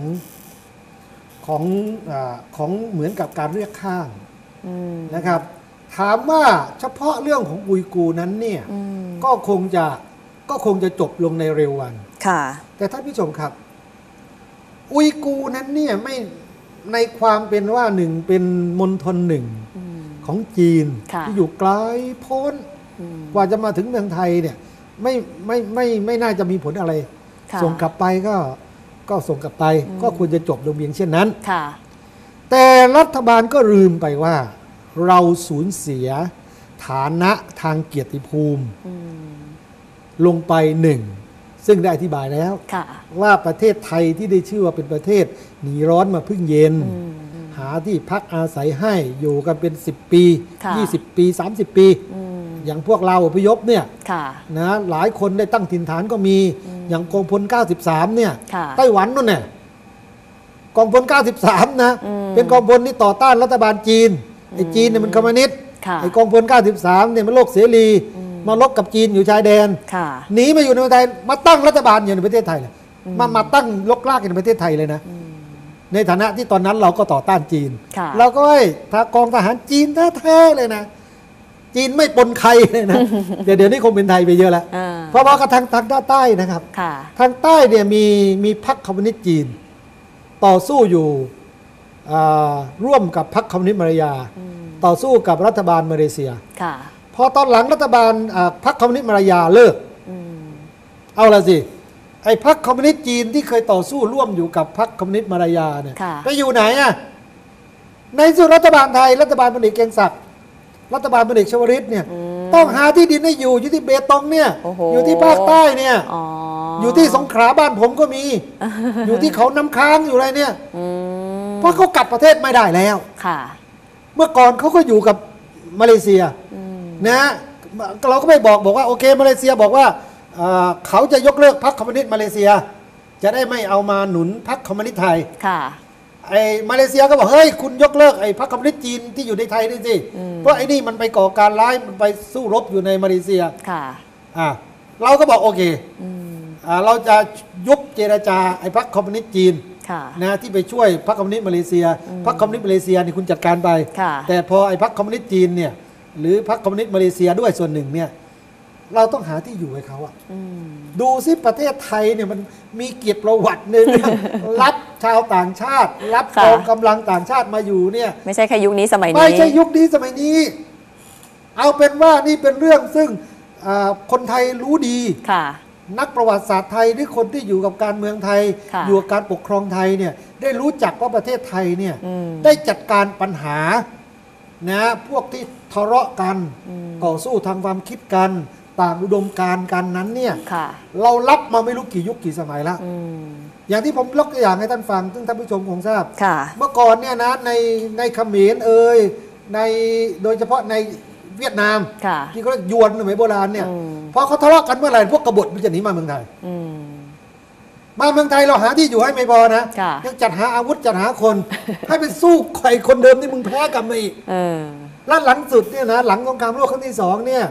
ของเหมือนกับการเรียกข้างนะครับ ถามว่าเฉพาะเรื่องของอุยกูร์นั้นเนี่ยก็คงจะจบลงในเร็ววันค่ะแต่ท่านผู้ชมครับ อุยกูร์นั้นเนี่ยไม่ในความเป็นว่าหนึ่งเป็นมณฑลหนึ่งของจีนค่ะที่อยู่ไกลโพ้นกว่าจะมาถึงเมืองไทยเนี่ยไม่น่าจะมีผลอะไรค่ะส่งกลับไปก็ส่งกลับไป ก็ควรจะจบลงเพียงเช่นนั้นค่ะแต่รัฐบาลก็ลืมไปว่า เราสูญเสียฐานะทางเกียรติภูมิลงไปหนึ่ง ซึ่งได้อธิบายแล้วค่ะว่าประเทศไทยที่ได้ชื่อว่าเป็นประเทศหนีร้อนมาพึ่งเย็น หาที่พักอาศัยให้อยู่กันเป็น10 ปีค่ะ 20 ปี 30 ปี อย่างพวกเราอพยพเนี่ยค่ะนะหลายคนได้ตั้งถิ่นฐานก็มีอย่างกองพล 93 เนี่ยค่ะไต้หวันนู่นเนี่ยกองพล 93 นะ เป็นกองพลที่ต่อต้านรัฐบาลจีนไอ้จีนเนี่ยมันคอมมิวนิสต์ค่ะไอ้กองพล 93 เนี่ยมันโลกเสรีมาลบกับจีนอยู่ชายแดนค่ะหนีมาอยู่ในประเทศไทยมาตั้งรัฐบาลอยู่ในประเทศไทยเลยมาตั้งลกลากอยู่ในประเทศไทยเลยนะในฐานะที่ตอนนั้นเราก็ต่อต้านจีนค่ะเราก็ให้กองทหารจีนแท้ๆเลยนะ จีนไม่ปนใครเลยนะ เดี๋ยวนี้คงเป็นไทยไปเยอะแล้วอ่าเพราะว่ากระทางด้านใต้นะครับค่ะทางใต้เนี่ยมีพรรคคอมมิวนิสต์จีน ต่อสู้อยู่ร่วมกับพรรคคอมมิวนิสต์มาเลเซียต่อสู้กับรัฐบาลมาเลเซียค่ะพอตอนหลังรัฐบาลพรรคคอมมิวนิสต์มาเลเซียเลิกเอาละสิไอ้พรรคคอมมิวนิสต์จีนที่เคยต่อสู้ร่วมอยู่กับพรรคคอมมิวนิสต์มาเลเซียเนี่ยค่ะไปอยู่ไหนอ่ะในส่วนรัฐบาลไทยรัฐบาลพลเอกเกรียงศักดิ์รัฐบาลพลเอกชวลิตเนี่ยต้องหาที่ดินให้อยู่ที่เบตงเนี่ยโอ้โหอยู่ที่ภาคใต้เนี่ยอ๋ออยู่ที่สงขลาบ้านผมก็มี อยู่ที่เขาน้ำค้างอยู่อะไรเนี่ย เพราะเขากลับประเทศไม่ได้แล้วค่ะเมื่อก่อนเขาก็อยู่กับมาเลเซียนะเราก็ไปบอกว่าโอเคมาเลเซียบอกว่าเขาจะยกเลิกพรรคคอมมิวนิสต์มาเลเซีย จะได้ไม่เอามาหนุนพรรคคอมมิวนิสต์ไทยค่ะไอ้มาเลเซียก็บอกเฮ้ยคุณยกเลิกไอ้พรรคคอมมิวนิสต์จีนที่อยู่ในไทยนี่สิเพราะไอ้นี่มันไปก่อการร้ายมันไปสู้รบอยู่ในมาเลเซียค่ะเราก็บอกโอเคเราจะยุบเจรจาไอ้พรรคคอมมิวนิสต์จีนค่ะนะที่ไปช่วยพรรคคอมมิวนิสต์มาเลเซียพรรคคอมมิวนิสต์มาเลเซียนี่คุณจัดการไปค่ะแต่พอไอ้พรรคคอมมิวนิสต์จีนเนี่ยหรือพรรคคอมมิวนิสต์มาเลเซียด้วยส่วนหนึ่งเนี่ยเราต้องหาที่อยู่ให้เขาอะดูซิประเทศไทยเนี่ยมันมีเกียรติประวัติในเรื่อง รับชาวต่างชาติ รับค่ะกองกำลังต่างชาติมาอยู่เนี่ยไม่ใช่แค่ยุคนี้สมัยนี้ไม่ใช่ยุคนี้สมัยนี้ เอาเป็นว่านี่เป็นเรื่องซึ่งคนไทยรู้ดีค่ะนักประวัติศาสตร์ไทยหรือคนที่อยู่กับการเมืองไทยค่ะอยู่กับการปกครองไทยเนี่ยได้รู้จักว่าประเทศไทยเนี่ยได้จัดการปัญหานะพวกที่ทะเลาะกันต่อสู้ทางความคิดกันต่างอุดมการณ์กันนั้นเนี่ยค่ะเรารับมาไม่รู้กี่ยุคกี่สมัยแล้วอย่างที่ผมยกตัวอย่างให้ท่านฟังซึ่งท่านผู้ชมคงทราบค่ะเมื่อก่อนเนี่ยนะในเขมรในโดยเฉพาะในเวียดนามค่ะที่เขาเรียกยวนสมัยโบราณเนี่ยพอเขาทะเลาะกันเมื่อไหร่พวกกบฏมันจะหนีมาเมืองไทยมาเมืองไทยเราหาที่อยู่ให้ไม่พอนะค่ะยังจัดหาอาวุธจัดหาคน ให้ไปสู้ใครคนเดิมที่มึงแพ้กลับมาอีก แล้วหลังสุดเนี่ยนะหลังสงครามโลกครั้งที่สองเนี่ย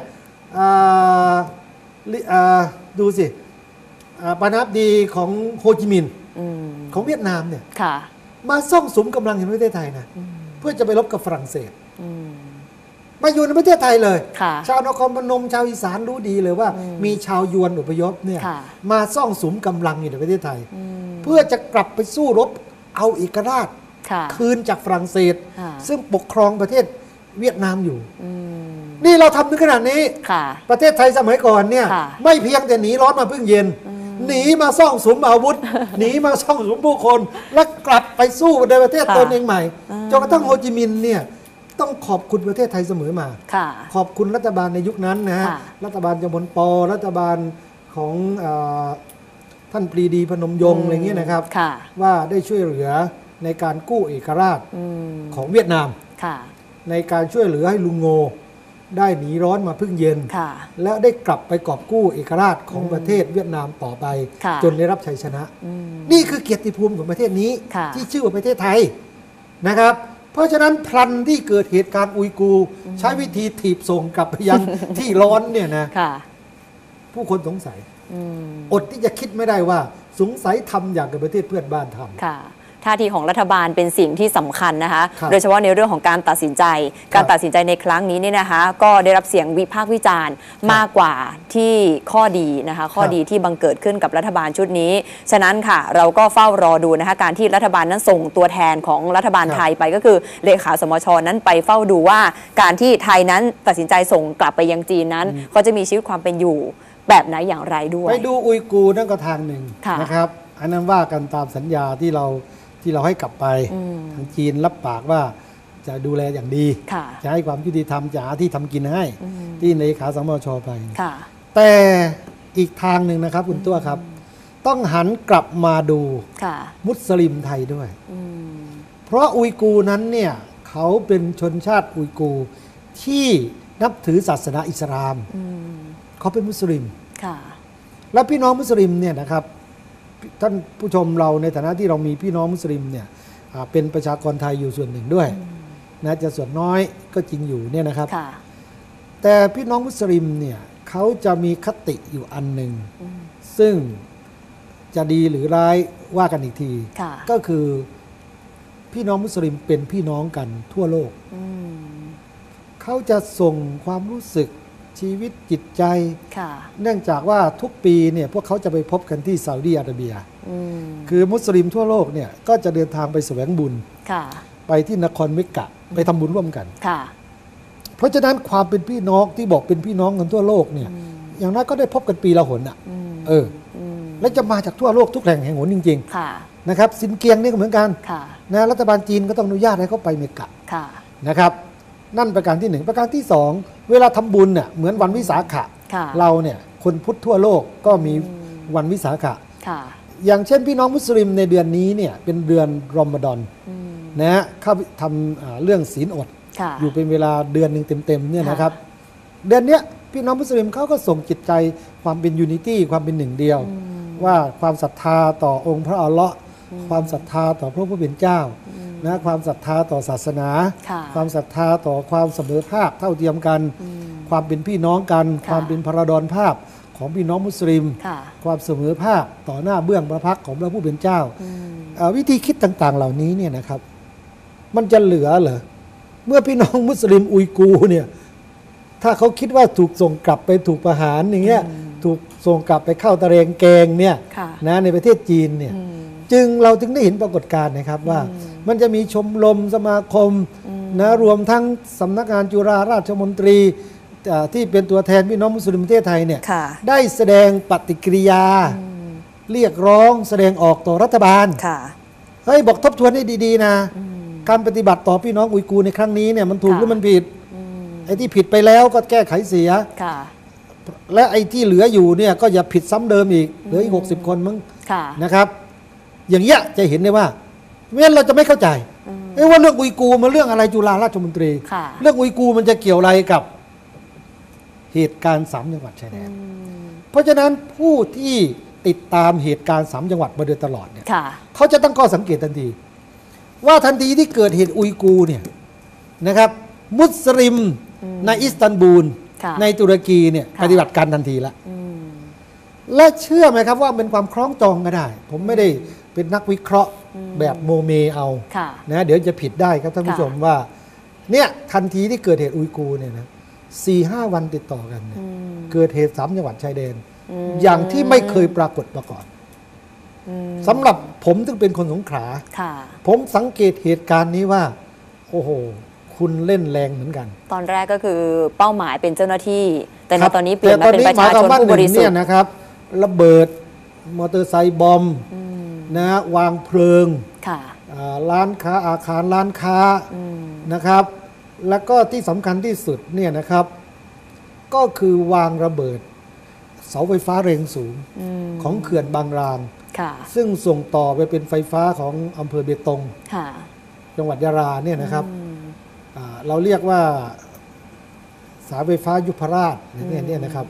ดูสิประธานาธิบดีของโฮจิมินห์ของเวียดนามเนี่ยค่ะมาซ่องสุมกำลังอยู่ในประเทศไทยนะเพื่อจะไปรบกับฝรั่งเศสมาอยู่ในประเทศไทยเลยค่ะชาวนครพนมชาวอีสานรู้ดีเลยว่า มีชาวยวนอพยพเนี่ยค่ะมาซ่องสุมกำลังอยู่ในประเทศไทย เพื่อจะกลับไปสู้รบเอาเอกราชค่ะคืนจากฝรั่งเศสค่ะซึ่งปกครองประเทศเวียดนามอยู่นี่เราทำถึงขนาดนี้ค่ะประเทศไทยสมัยก่อนเนี่ยค่ะไม่เพียงแต่หนีร้อนมาพึ่งเย็น หนีมาซ่องสุมอาวุธ หนีมาซ่องสุมผู้คน แล้วกลับไปสู้ในประเทศค่ะตนเองใหม่จนกระทั่งโฮจิมินห์เนี่ยต้องขอบคุณประเทศไทยเสมอมาค่ะขอบคุณรัฐบาลในยุคนั้นนะฮะค่ะรัฐบาลจอมพลป.รัฐบาลของท่านปรีดีพนมยงค์อะไรเงี้ยนะครับค่ะว่าได้ช่วยเหลือในการกู้เอกราชของเวียดนามค่ะในการช่วยเหลือให้ลุงโงได้หนีร้อนมาพึ่งเย็นค่ะแล้วได้กลับไปกอบกู้เอกราชของประเทศเวียดนามต่อไปค่ะจนได้รับชัยชนะ นี่คือเกียรติภูมิของประเทศนี้ค่ะที่ชื่อว่าประเทศไทยนะครับ เพราะฉะนั้นพลันที่เกิดเหตุการณ์อุยกูร์ใช้วิธีถีบส่งกลับไปยัง ที่ร้อนเนี่ยนะค่ะผู้คนสงสัย อดที่จะคิดไม่ได้ว่าสงสัยทำอย่างกับประเทศเพื่อนบ้านทำค่ะท่าทีของรัฐบาลเป็นสิ่งที่สำคัญนะคะครับโดยเฉพาะในเรื่องของการตัดสินใจ การตัดสินใจในครั้งนี้เนี่ยนะคะ ก็ได้รับเสียงวิพากษ์วิจารณ์มากกว่าที่ข้อดีนะคะ ข้อดีที่บังเกิดขึ้นกับรัฐบาลชุดนี้ ฉะนั้นค่ะเราก็เฝ้ารอดูนะคะการที่รัฐบาลนั้นส่งตัวแทนของรัฐบาลไทยไปก็คือเลขาสมชนั้นไปเฝ้าดูว่าการที่ไทยนั้นตัดสินใจส่งกลับไปยังจีนนั้นเขาจะมีชีวิตความเป็นอยู่แบบไหนอย่างไรด้วยไปดูอุยกูร์นั่นก็ทางหนึ่งค่ะนะครับ อันนั้นว่ากันตามสัญญาที่เราให้กลับไปทางจีนรับปากว่าจะดูแลอย่างดีค่ะจะให้ความยุติธรรมจะหาที่ทำกินให้ที่เลขาสมชไปค่ะแต่อีกทางหนึ่งนะครับคุณตัวครับ ต้องหันกลับมาดูค่ะมุสลิมไทยด้วย เพราะอุยกูร์นั้นเนี่ยเขาเป็นชนชาติอุยกูร์ที่นับถือศาสนาอิสลามเขาเป็นมุสลิมค่ะและพี่น้องมุสลิมเนี่ยนะครับท่านผู้ชมเราในฐานะที่เรามีพี่น้องมุสลิมเนี่ยเป็นประชากรไทยอยู่ส่วนหนึ่งด้วยนะจะส่วนน้อยก็จริงอยู่เนี่ยนะครับค่ะแต่พี่น้องมุสลิมเนี่ยเขาจะมีคติอยู่อันหนึ่งซึ่งจะดีหรือร้ายว่ากันอีกทีค่ะก็คือพี่น้องมุสลิมเป็นพี่น้องกันทั่วโลกเขาจะส่งความรู้สึกชีวิตจิตใจค่ะเนื่องจากว่าทุกปีเนี่ยพวกเขาจะไปพบกันที่ซาอุดีอาระเบีย คือมุสลิมทั่วโลกเนี่ยก็จะเดินทางไปแสวงบุญค่ะไปที่นครเมกกะไปทำบุญร่วมกันค่ะเพราะฉะนั้นความเป็นพี่น้องที่บอกเป็นพี่น้องกันทั่วโลกเนี่ยอย่างนั้นก็ได้พบกันปีละหนอ่ะและจะมาจากทั่วโลกทุกแห่งแห่งหนจริงค่ะๆนะครับซินเกียงนี่ก็เหมือนกันค่ะนะรัฐบาลจีนก็ต้องอนุญาตให้เขาไปเมกกะค่ะนะครับนั่นประการที่หนึ่งประการที่สองเวลาทำบุญเนี่ยเหมือนวันวิสาขะค่ะเราเนี่ยคนพุทธทั่วโลกก็มีวันวิสาขะค่ะอย่างเช่นพี่น้องมุสลิมในเดือนนี้เนี่ยเป็นเดือนรอมฎอนนะฮะเข้าทำเรื่องศีลอดค่ะอยู่เป็นเวลาเดือนหนึ่งเต็มๆเนี่ยค่ะนะครับ เดือนเนี้ยพี่น้องมุสลิมเขาก็ส่งจิตใจความเป็นยูนิตี้ความเป็นหนึ่งเดียว ว่าความศรัทธาต่อองค์พระอัลเลาะห์ความศรัทธาต่อพระผู้เป็นเจ้านะความศรัทธาต่อศาสนาค่ะความศรัทธาต่อความเสมอภาคเท่าเทียมกัน ความเป็นพี่น้องกันค่ะความเป็นพระดรภาพของพี่น้องมุสลิมค่ะความเสมอภาคต่อหน้าเบื้องพระพักตร์ของพระผู้เป็นเจ้าวิธีคิดต่างๆ เหล่านี้เนี่ยนะครับ มันจะเหลือเหรอเมื่อพี่น้องมุสลิมอุยกูร์เนี่ยถ้าเขาคิดว่าถูกส่งกลับไปถูกประหารอย่างเงี้ยถูกส่งกลับไปเข้าตะเรงแกงเนี่ยค่ะนะในประเทศจีนเนี่ยจึงเราถึงได้เห็นปรากฏการณ์นะครับว่ามันจะมีชมรมสมาคมนะรวมทั้งสำนักงานจุฬาราชมนตรีที่เป็นตัวแทนพี่น้องมุสลิมประเทศไทยเนี่ยค่ะได้แสดงปฏิกิริยาเรียกร้องแสดงออกต่อรัฐบาลค่ะเฮ้ยบอกทบทวนให้ดีๆนะการปฏิบัติต่อพี่น้องอุยกูร์ในครั้งนี้เนี่ยมันถูกค่ะหรือมันผิดไอ้ที่ผิดไปแล้วก็แก้ไขเสียค่ะและไอ้ที่เหลืออยู่เนี่ยก็อย่าผิดซ้ำเดิมอีกเหลืออีก60 คนมั้งค่ะนะครับ อย่างเงี้ยจะเห็นได้ว่าไม่งั้นเราจะไม่เข้าใจว่าเรื่องอุยกูร์มันเรื่องอะไรจุฬาราชมนตรีค่ะเรื่องอุยกูร์มันจะเกี่ยวอะไรกับเหตุการณ์3 จังหวัดชายแดนเพราะฉะนั้นผู้ที่ติดตามเหตุการณ์3 จังหวัดมาโดยตลอดเนี่ยค่ะเขาจะตั้งข้อสังเกตทันที ว่าทันทีที่เกิดเหตุอุยกูร์เนี่ยนะครับ มุสลิมในอิสตันบูลค่ะในตุรกีเนี่ยค่ะปฏิบัติการทันทีละและเชื่อไหมครับว่าเป็นความคล้องจองก็ได้ ผมไม่ได้เป็นนักวิเคราะห์แบบโมเมเอาค่ะนะเดี๋ยวจะผิดได้ครับท่านผู้ค่ะชมว่าเนี่ยทันทีที่เกิดเหตุอุยกูร์เนี่ยนะ4-5 วันติดต่อกันเนี่ยเกิดเหตุ3 จังหวัดชายแดนอย่างที่ไม่เคยปรากฏมาก่อนสำหรับผมซึ่งเป็นคนสงขลาค่ะผมสังเกตเหตุการณ์นี้ว่า โอ้โห คุณเล่นแรงเหมือนกันตอนแรกก็คือเป้าหมายเป็นเจ้าหน้าที่ แต่ณครับตอนนี้เปลี่ยนมาเป็นประชาชนผู้บริสุทเนี่ยธิ์นะครับ ระเบิดมอเตอร์ไซค์บอมนะวางเพลิงค่ะร้านค้าอาคารร้านค้านะครับ แล้วก็ที่สำคัญที่สุดเนี่ยนะครับ ก็คือวางระเบิดเสาไฟฟ้าแรงสูงของเขื่อนบางรางค่ะซึ่งส่งต่อไปเป็นไฟฟ้าของอำเภอเบตงค่ะจังหวัดยะลาเนี่ยนะครับเราเรียกว่าเสาไฟฟ้ายุพราชเนี่ยนะครับ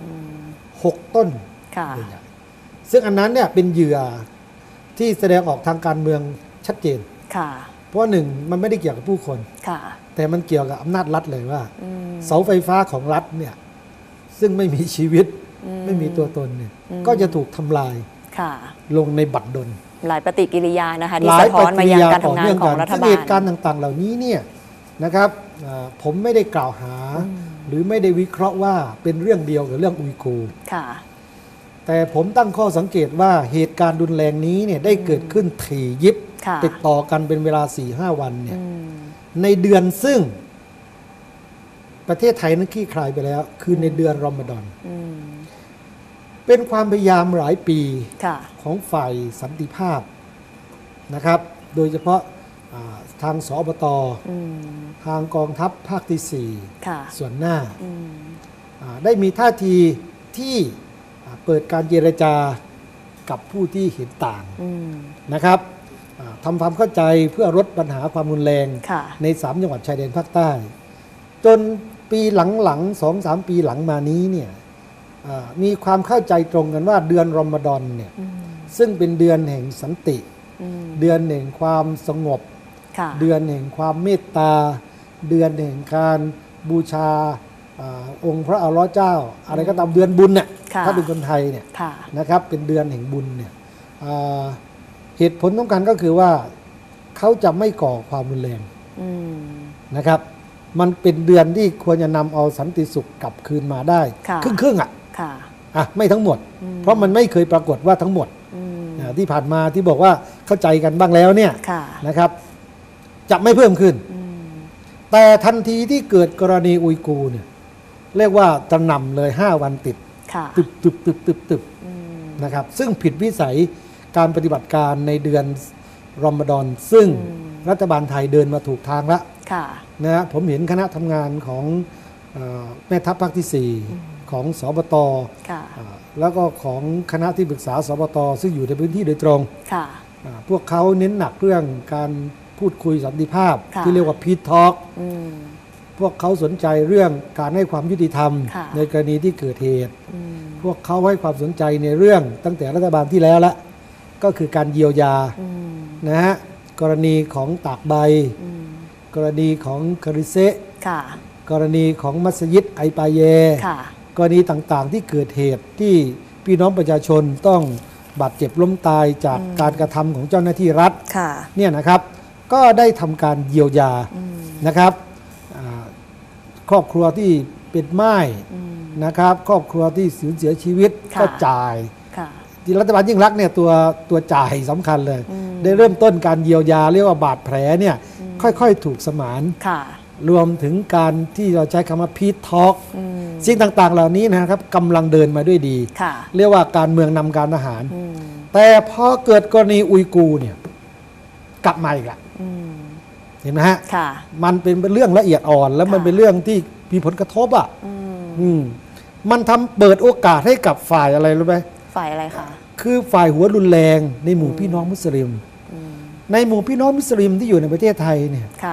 6 ต้นค่ะใหญ่ๆซึ่งอันนั้นเนี่ยเป็นเหยื่อที่แสดงออกทางการเมืองชัดเจนค่ะเพราะว่าหนึ่งมันไม่ได้เกี่ยวกับผู้คนค่ะแต่มันเกี่ยวกับอำนาจรัฐเลยว่า เสาไฟฟ้าของรัฐเนี่ยซึ่งไม่มีชีวิตไม่มีตัวตนเนี่ยก็จะถูกทำลายค่ะลงในบัตรดลหลายปฏิกิริยานะคะที่สะท้อนมายังการทำงานของรัฐซึ่งบาเหลตุการณ์ต่างๆ เหล่านี้เนี่ยนะครับผมไม่ได้กล่าวหา หรือไม่ได้วิเคราะห์ว่าเป็นเรื่องเดียวกับเรื่องอุยกูร์ค่ะแต่ผมตั้งข้อสังเกตว่าเหตุการณ์รุนแรงนี้เนี่ยได้เกิดขึ้นถี่ยิบค่ะติดต่อกันเป็นเวลา 4-5 วันเนี่ยในเดือนซึ่งประเทศไทยนั้นคลี่คลายไปแล้ว คือในเดือนรอมฎอนเป็นความพยายามหลายปีค่ะของฝ่ายสันติภาพนะครับ โดยเฉพาะทางสอบตทางกองทัพภาคที่ค่ะ 4 ส่วนหน้าได้มีท่าทีที่เปิดการเจรจากับผู้ที่เห็นต่างนะครับทำความเข้าใจเพื่อลดปัญหาความรุนแรงค่ะใน 3 จังหวัดชายแดนภาคใต้ จนปีหลังๆ 2-3 ปีหลังมานี้เนี่ยมีความเข้าใจตรงกันว่าเดือนรอมฎอนเนี่ยซึ่งเป็นเดือนแห่งสันติ เดือนแห่งความสงบค่ะเดือนแห่งความเมตตา เดือนแห่งการบูชาองค์พระอัลเลาะห์เจ้า อะไรก็ตามเดือนบุญเนี่ยค่ะถ้าเป็นคนไทยเนี่ยค่ะนะครับเป็นเดือนแห่งบุญเนี่ยเหตุผลสำคัญก็คือว่าเขาจะไม่ก่อความรุนแรงนะครับ มันเป็นเดือนที่ควรจะนำเอาสันติสุขกลับคืนมาได้ค่ะครึ่งๆอ่ะค่ะไม่ทั้งหมด เพราะมันไม่เคยปรากฏว่าทั้งหมดที่ผ่านมาที่บอกว่าเข้าใจกันบ้างแล้วเนี่ยค่ะนะครับจะไม่เพิ่มขึ้น แต่ทันทีที่เกิดกรณีอุยกูร์เนี่ยเรียกว่าจะหน่ำเลย5 วันติดค่ะตึบนะครับซึ่งผิดวิสัยการปฏิบัติการในเดือนรอมฎอนซึ่งรัฐบาลไทยเดินมาถูกทางแล้วค่ะนะฮะผมเห็นคณะทำงานของแม่ทัพภาคที่ 4 ของสบตค่ะแล้วก็ของคณะที่ปรึกษาสบตซึ่งอยู่ในพื้นที่โดยตรงค่ะพวกเขาเน้นหนักเรื่องการพูดคุยสันติภาพค่ะที่เรียกว่าพีททอล์กพวกเขาสนใจเรื่องการให้ความยุติธรรมค่ะในกรณีที่เกิดเหตุพวกเขาให้ความสนใจในเรื่องตั้งแต่รัฐบาลที่แล้วละก็คือการเยียวยานะฮะกรณีของตากใบ กรณีของคาริเซะค่ะกรณีของมัสยิดไอปาเยค่ะกรณีต่างๆที่เกิดเหตุที่พี่น้องประชาชนต้องบาดเจ็บล้มตายจากการกระทำของเจ้าหน้าที่รัฐค่ะเนี่ยนะครับก็ได้ทำการเยียวยานะครับครอบครัวที่เป็นม่ายนะครับครอบครัวที่สูญเสียชีวิตค่ะก็จ่ายค่ะที่รัฐบาลยิ่งรักษณ์เนี่ยตัวจ่ายสำคัญเลย ได้เริ่มต้นการเยียวยาเรียกว่าบาดแผลเนี่ยค่อยๆถูกสมานค่ะรวมถึงการที่เราใช้คำว่าพีททอล์กสิ่งต่างๆเหล่านี้นะครับกำลังเดินมาด้วยดีค่ะเรียกว่าการเมืองนำการทหาร แต่พอเกิดกรณีอุยกูร์เนี่ยกลับมาอีกละเห็นไหมฮะค่ะมันเป็นเรื่องละเอียดอ่อน แล้วมันค่ะเป็นเรื่องที่มีผลกระทบอ่ะมันทำเปิดโอกาสให้กับฝ่ายอะไรรู้ไหมฝ่ายอะไรคะคือฝ่ายหัวรุนแรงในหมู่พี่น้องมุสลิม ในหมู่พี่น้องมุสลิมที่อยู่ในประเทศไทยเนี่ยค่ะ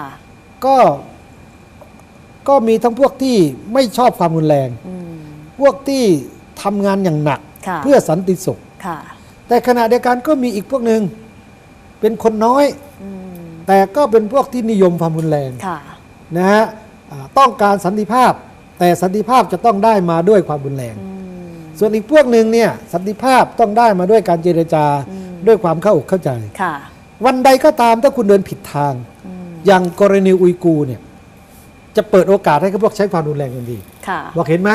ก็มีทั้งพวกที่ไม่ชอบความรุนแรง พวกที่ทำงานอย่างหนักค่ะเพื่อสันติสุขค่ะแต่ขณะเดียวกันก็มีอีกพวกหนึ่งเป็นคนน้อย แต่ก็เป็นพวกที่นิยมความรุนแรงค่ะนะฮะต้องการสันติภาพ แต่สันติภาพจะต้องได้มาด้วยความรุนแรง ส่วนอีกพวกหนึ่งเนี่ยสันติภาพต้องได้มาด้วยการเจรจาด้วยความเข้าอกเข้าใจค่ะวันใดก็ตามถ้าคุณเดินผิดทาง อย่างกรณีอุยกูร์เนี่ยจะเปิดโอกาสให้พวกใช้ความรุนแรงกันดีค่ะบอกเห็นไหม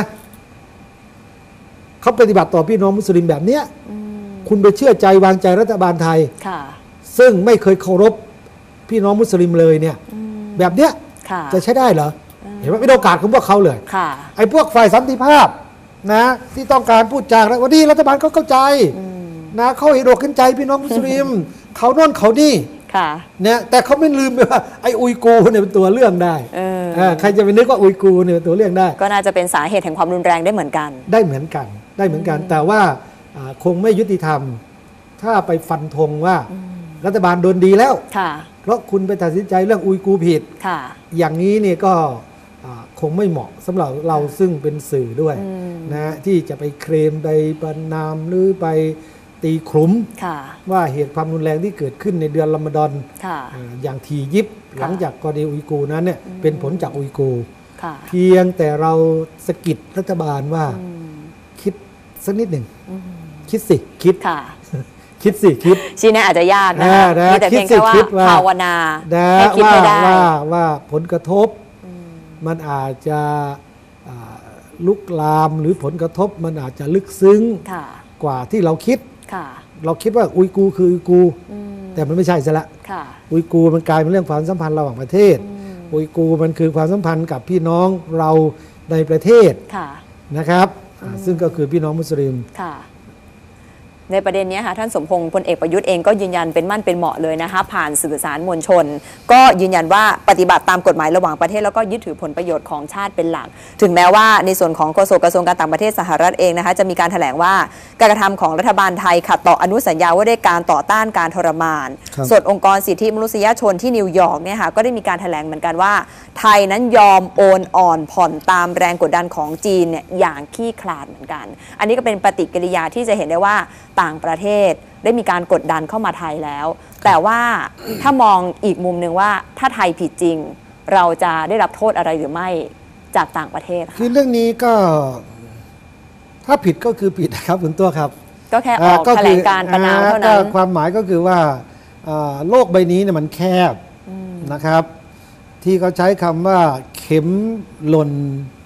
เขาปฏิบัติต่อพี่น้องมุสลิมแบบเนี้ยคุณไปเชื่อใจวางใจรัฐบาลไทยค่ะซึ่งไม่เคยเคารพพี่น้องมุสลิมเลยเนี่ยแบบเนี้ยค่ะจะใช้ได้เหรอเห็นไหมเป็นโอกาสของพวกเขาเลยค่ะไอ้พวกฝ่ายสันติภาพนะที่ต้องการพูดจาแล้ววันนี้รัฐบาลก็เข้าใจนะเขาเห็นอกเห็นใจพี่น้องมุสลิม เขาโน่นเขานี่ค่ะเนี่ยแต่เขาไม่ลืมไปว่าไอ้อุยกูร์เนี่ยเป็นตัวเรื่องได้ ใครจะไปนึกว่าอุยกูร์เนี่ยเป็นตัวเรื่องได้ก็น่าจะเป็นสาเหตุแห่งความรุนแรงได้เหมือนกันได้เหมือนกันแต่ว่าคงไม่ยุติธรรม ถ้าไปฟันธงว่ารัฐบาลโดนดีแล้วค่ะเพราะคุณไปตัดสินใจเรื่องอุยกูร์ผิดค่ะอย่างนี้เนี่ยก็คงไม่เหมาะสำหรับเราซึ่งเป็นสื่อด้วยนะที่จะไปเคลมไปประนามหรือไปตีขลุ่มว่าเหตุความรุนแรงที่เกิดขึ้นในเดือนรอมฎอนอย่างทียิบหลังจากกรณีอุยกูร์นั้นเนี่ยเป็นผลจากอุยกูร์เพียงแต่เราสะกิดรัฐบาลว่าคิดสักนิดหนึ่งคิดสิคิดคิดสิคิดชี้แนะอาจจะยากนะมีแต่เพียงแค่ว่าภาวนาให้คิดให้ได้ว่าผลกระทบมันอาจจะลุกลามหรือผลกระทบมันอาจจะลึกซึ้งกว่าที่เราคิดเราคิดว่าอุยกูร์คืออุยกูร์แต่มันไม่ใช่ซะละอุยกูร์มันกลายเป็นเรื่องความสัมพันธ์ระหว่างประเทศอุยกูร์มันคือความสัมพันธ์กับพี่น้องเราในประเทศนะครับซึ่งก็คือพี่น้องมุสลิมในประเด็นนี้ค่ะท่านสมพงษ์พลเอกประยุทธ์เองก็ยืนยันเป็นมั่นเป็นเหมาะเลยนะคะผ่านสื่อสารมวลชนก็ยืนยันว่าปฏิบัติตามกฎหมายระหว่างประเทศแล้วก็ยึดถือผลประโยชน์ของชาติเป็นหลักถึงแม้ว่าในส่วนของโฆษกกระทรวงการต่างประเทศสหรัฐเองนะคะจะมีการแถลงว่าการกระทำของรัฐบาลไทยขัดต่ออนุสัญญาว่าด้วยการต่อต้านการทรมานส่วนองค์กรสิทธิมนุษยชนที่นิวยอร์กเนี่ยค่ะก็ได้มีการแถลงเหมือนกันว่าไทยนั้นยอมโอนอ่อนผ่อนตามแรงกดดันของจีนเนี่ยอย่างขี้ขลาดเหมือนกันอันนี้ก็เป็นปฏิกิริยาที่จะเห็นได้ว่าต่างประเทศได้มีการกดดันเข้ามาไทยแล้วแต่ว่าถ้ามองอีกมุมหนึ่งว่าถ้าไทยผิดจริงเราจะได้รับโทษอะไรหรือไม่จากต่างประเทศคือเรื่องนี้ก็ถ้าผิดก็คือผิดนะครับคุณตัวครับก็แค่ออกแถลงการประณามเท่านั้นความหมายก็คือว่าโลกใบนี้เนี่ยมันแคบนะครับที่เขาใช้คำว่าเข็มหล่น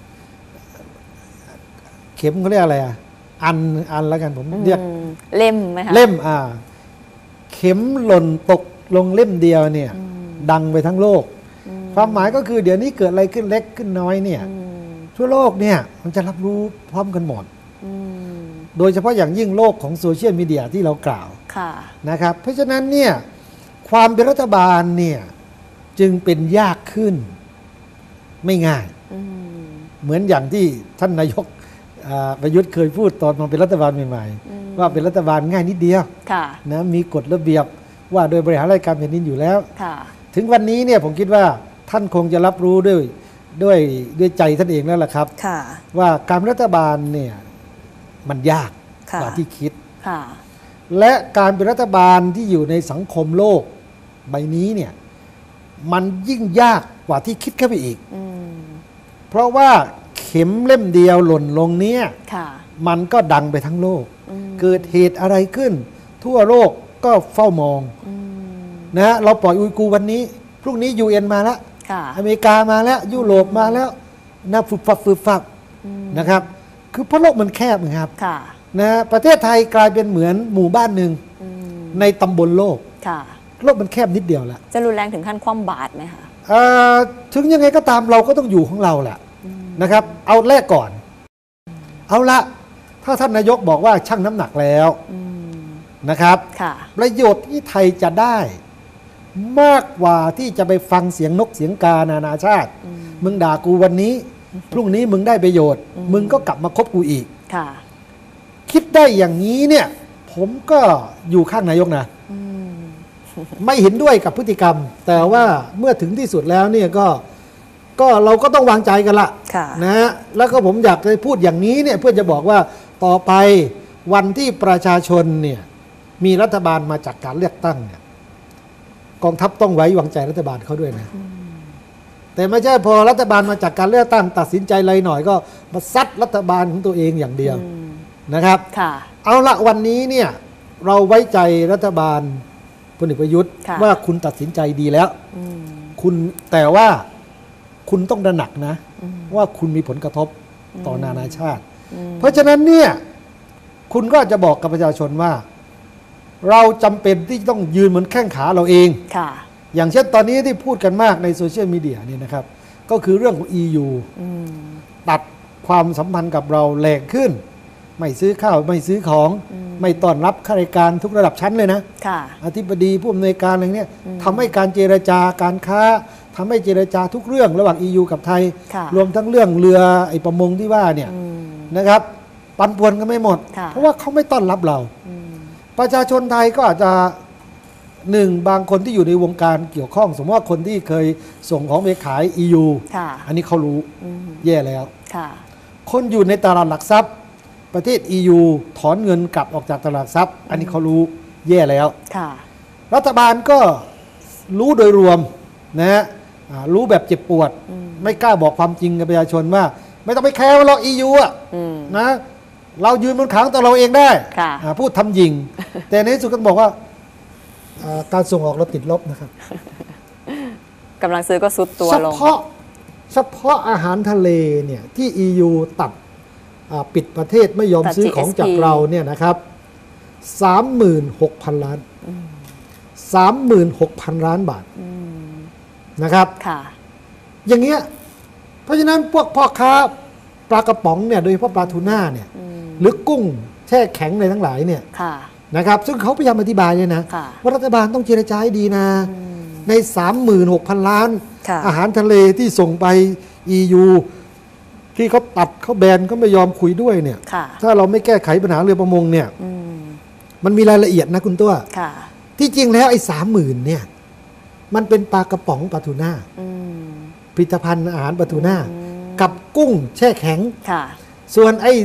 เข็มเขาเรียกอะไรอันแล้วกันผมเรียกเล่มไหมคะเล่มเข็มหล่นตกลงเล่มเดียวเนี่ยดังไปทั้งโลกความหมายก็คือเดี๋ยวนี้เกิดอะไรขึ้นเล็กขึ้นน้อยเนี่ยทั่วโลกเนี่ยมันจะรับรู้พร้อมกันหมดโดยเฉพาะอย่างยิ่งโลกของโซเชียลมีเดียที่เรากล่าวนะครับเพราะฉะนั้นเนี่ยความเป็นรัฐบาลเนี่ยจึงเป็นยากขึ้นไม่ง่ายเหมือนอย่างที่ท่านนายกประยุทธ์เคยพูดตอนมาเป็นรัฐบาลใหม่ๆว่าเป็นรัฐบาลง่ายนิดเดียวนะมีกฎระเบียบว่าโดยบริหารราชการแผ่นดินอยู่แล้วถึงวันนี้เนี่ยผมคิดว่าท่านคงจะรับรู้ด้วยใจท่านเองแล้วล่ะครับว่าการรัฐบาลเนี่ยมันยากกว่าที่คิดและการเป็นรัฐบาลที่อยู่ในสังคมโลกใบนี้เนี่ยมันยิ่งยากกว่าที่คิดเข้าไปอีกเพราะว่าเข็มเล่มเดียวหล่นลงเนี่ยมันก็ดังไปทั้งโลกเกิดเหตุอะไรขึ้นทั่วโลกก็เฝ้ามองนะเราปล่อยอุยกูร์วันนี้พรุ่งนี้ UN มาแล้วอเมริกามาแล้วยุโรปมาแล้วนะฟุบฟับนะครับคือเพราะโลกมันแคบครับนะประเทศไทยกลายเป็นเหมือนหมู่บ้านหนึ่งในตำบลโลกโลกมันแคบนิดเดียวแหละจะรุนแรงถึงขั้นคว่ำบาตรไหมคะถึงยังไงก็ตามเราก็ต้องอยู่ของเราแหละนะครับเอาแรกก่อนเอาละถ้าท่านนายกบอกว่าชั่งน้ำหนักแล้วนะครับประโยชน์ที่ไทยจะได้มากกว่าที่จะไปฟังเสียงนกเสียงกานานาชาติมึงด่ากูวันนี้พรุ่งนี้มึงได้ประโยชน์มึงก็กลับมาคบกูอีกคิดได้อย่างนี้เนี่ยผมก็อยู่ข้างนายกนะไม่เห็นด้วยกับพฤติกรรมแต่ว่าเมื่อถึงที่สุดแล้วเนี่ยก็เราก็ต้องวางใจกันละนะฮะแล้วก็ผมอยากจะพูดอย่างนี้เนี่ยเพื่อจะบอกว่าต่อไปวันที่ประชาชนเนี่ยมีรัฐบาลมาจากการเลือกตั้งเนี่ยกองทัพต้องไว้วางใจรัฐบาลเขาด้วยนะแต่ไม่ใช่พอรัฐบาลมาจากการเลือกตั้งตัดสินใจอะไรหน่อยก็มาซัดรัฐบาลของตัวเองอย่างเดียวนะครับเอาละวันนี้เนี่ยเราไว้ใจรัฐบาลพลเอกประยุทธ์ว่าคุณตัดสินใจดีแล้วคุณแต่ว่าคุณต้องตระหนักนะว่าคุณมีผลกระทบต่อนานาชาติเพราะฉะนั้นเนี่ยคุณก็จะบอกกับประชาชนว่าเราจำเป็นที่ต้องยืนเหมือนแข้งขาเราเองอย่างเช่นตอนนี้ที่พูดกันมากในโซเชียลมีเดียนี่นะครับก็คือเรื่องของ EU ตัดความสัมพันธ์กับเราแรงขึ้นไม่ซื้อข้าวไม่ซื้อของไม่ต้อนรับข้าราชการทุกระดับชั้นเลยนะอธิบดีผู้อำนวยการอะไรเนี้ยทำให้การเจรจาการค้าทำให้เจรจาทุกเรื่องระหว่าง EU กับไทยรวมทั้งเรื่องเรือไอ้ประมงที่ว่าเนี่ยนะครับปั่นป่วนกันไม่หมดเพราะว่าเขาไม่ต้อนรับเราประชาชนไทยก็อาจจะหนึ่งบางคนที่อยู่ในวงการเกี่ยวข้องสมมติว่าคนที่เคยส่งของไปขาย EU ค่ะอันนี้เขารู้อืมแย่แล้วค่ะคนอยู่ในตลาดหลักทรัพย์ ประเทศ EU ถอนเงินกลับออกจากตลาดหลักทรัพย์ อันนี้เขารู้แย่แล้วค่ะรัฐบาลก็รู้โดยรวมนะฮะรู้แบบเจ็บปวด ไม่กล้าบอกความจริงกับประชาชนว่า ไม่ต้องไปแคร์ว่าเรา EU อ่ะอืมนะเรายืนบนขาของตัวเราเองได้ค่ะพูดทำยิง แต่ในที่สุดก็บอกว่าการส่งออกเราติดลบนะครับกำลังซื้อก็ซุดตัวเฉลงพาะอาหารทะเลเนี่ยที่ EU ตัดปิดประเทศไม่ยอมตัดซื้อของ GSP จากเราเนี่ยนะครับ 36,000 ล้าน 36,000 ล้านบาทนะครับค่ะอย่างเงี้ยเพราะฉะนั้นพวกพ่อค้าปลากระป๋องเนี่ยโดยเฉพาะปลาทูน่าเนี่ยหรือกุ้งแช่แข็งในทั้งหลายเนี่ยค่ะนะครับซึ่งเขาพยายามอธิบายเนี่ยนะค่ะว่ารัฐบาลต้องเจรจาให้ดีนะใน 36,000 ล้านค่ะอาหารทะเลที่ส่งไป EU ที่เขาตัดเขาแบนเขาไม่ยอมคุยด้วยเนี่ยค่ะถ้าเราไม่แก้ไขปัญหาเรือประมงเนี่ยอืมมันมีรายละเอียดนะคุณตัวค่ะที่จริงแล้วไอ้ 30,000 เนี่ยมันเป็นปลากระป๋องปลาทูน่าอืมผลิตภัณฑ์อาหารปลาทูน่ากับกุ้งแช่แข็งค่ะส่วนไอ้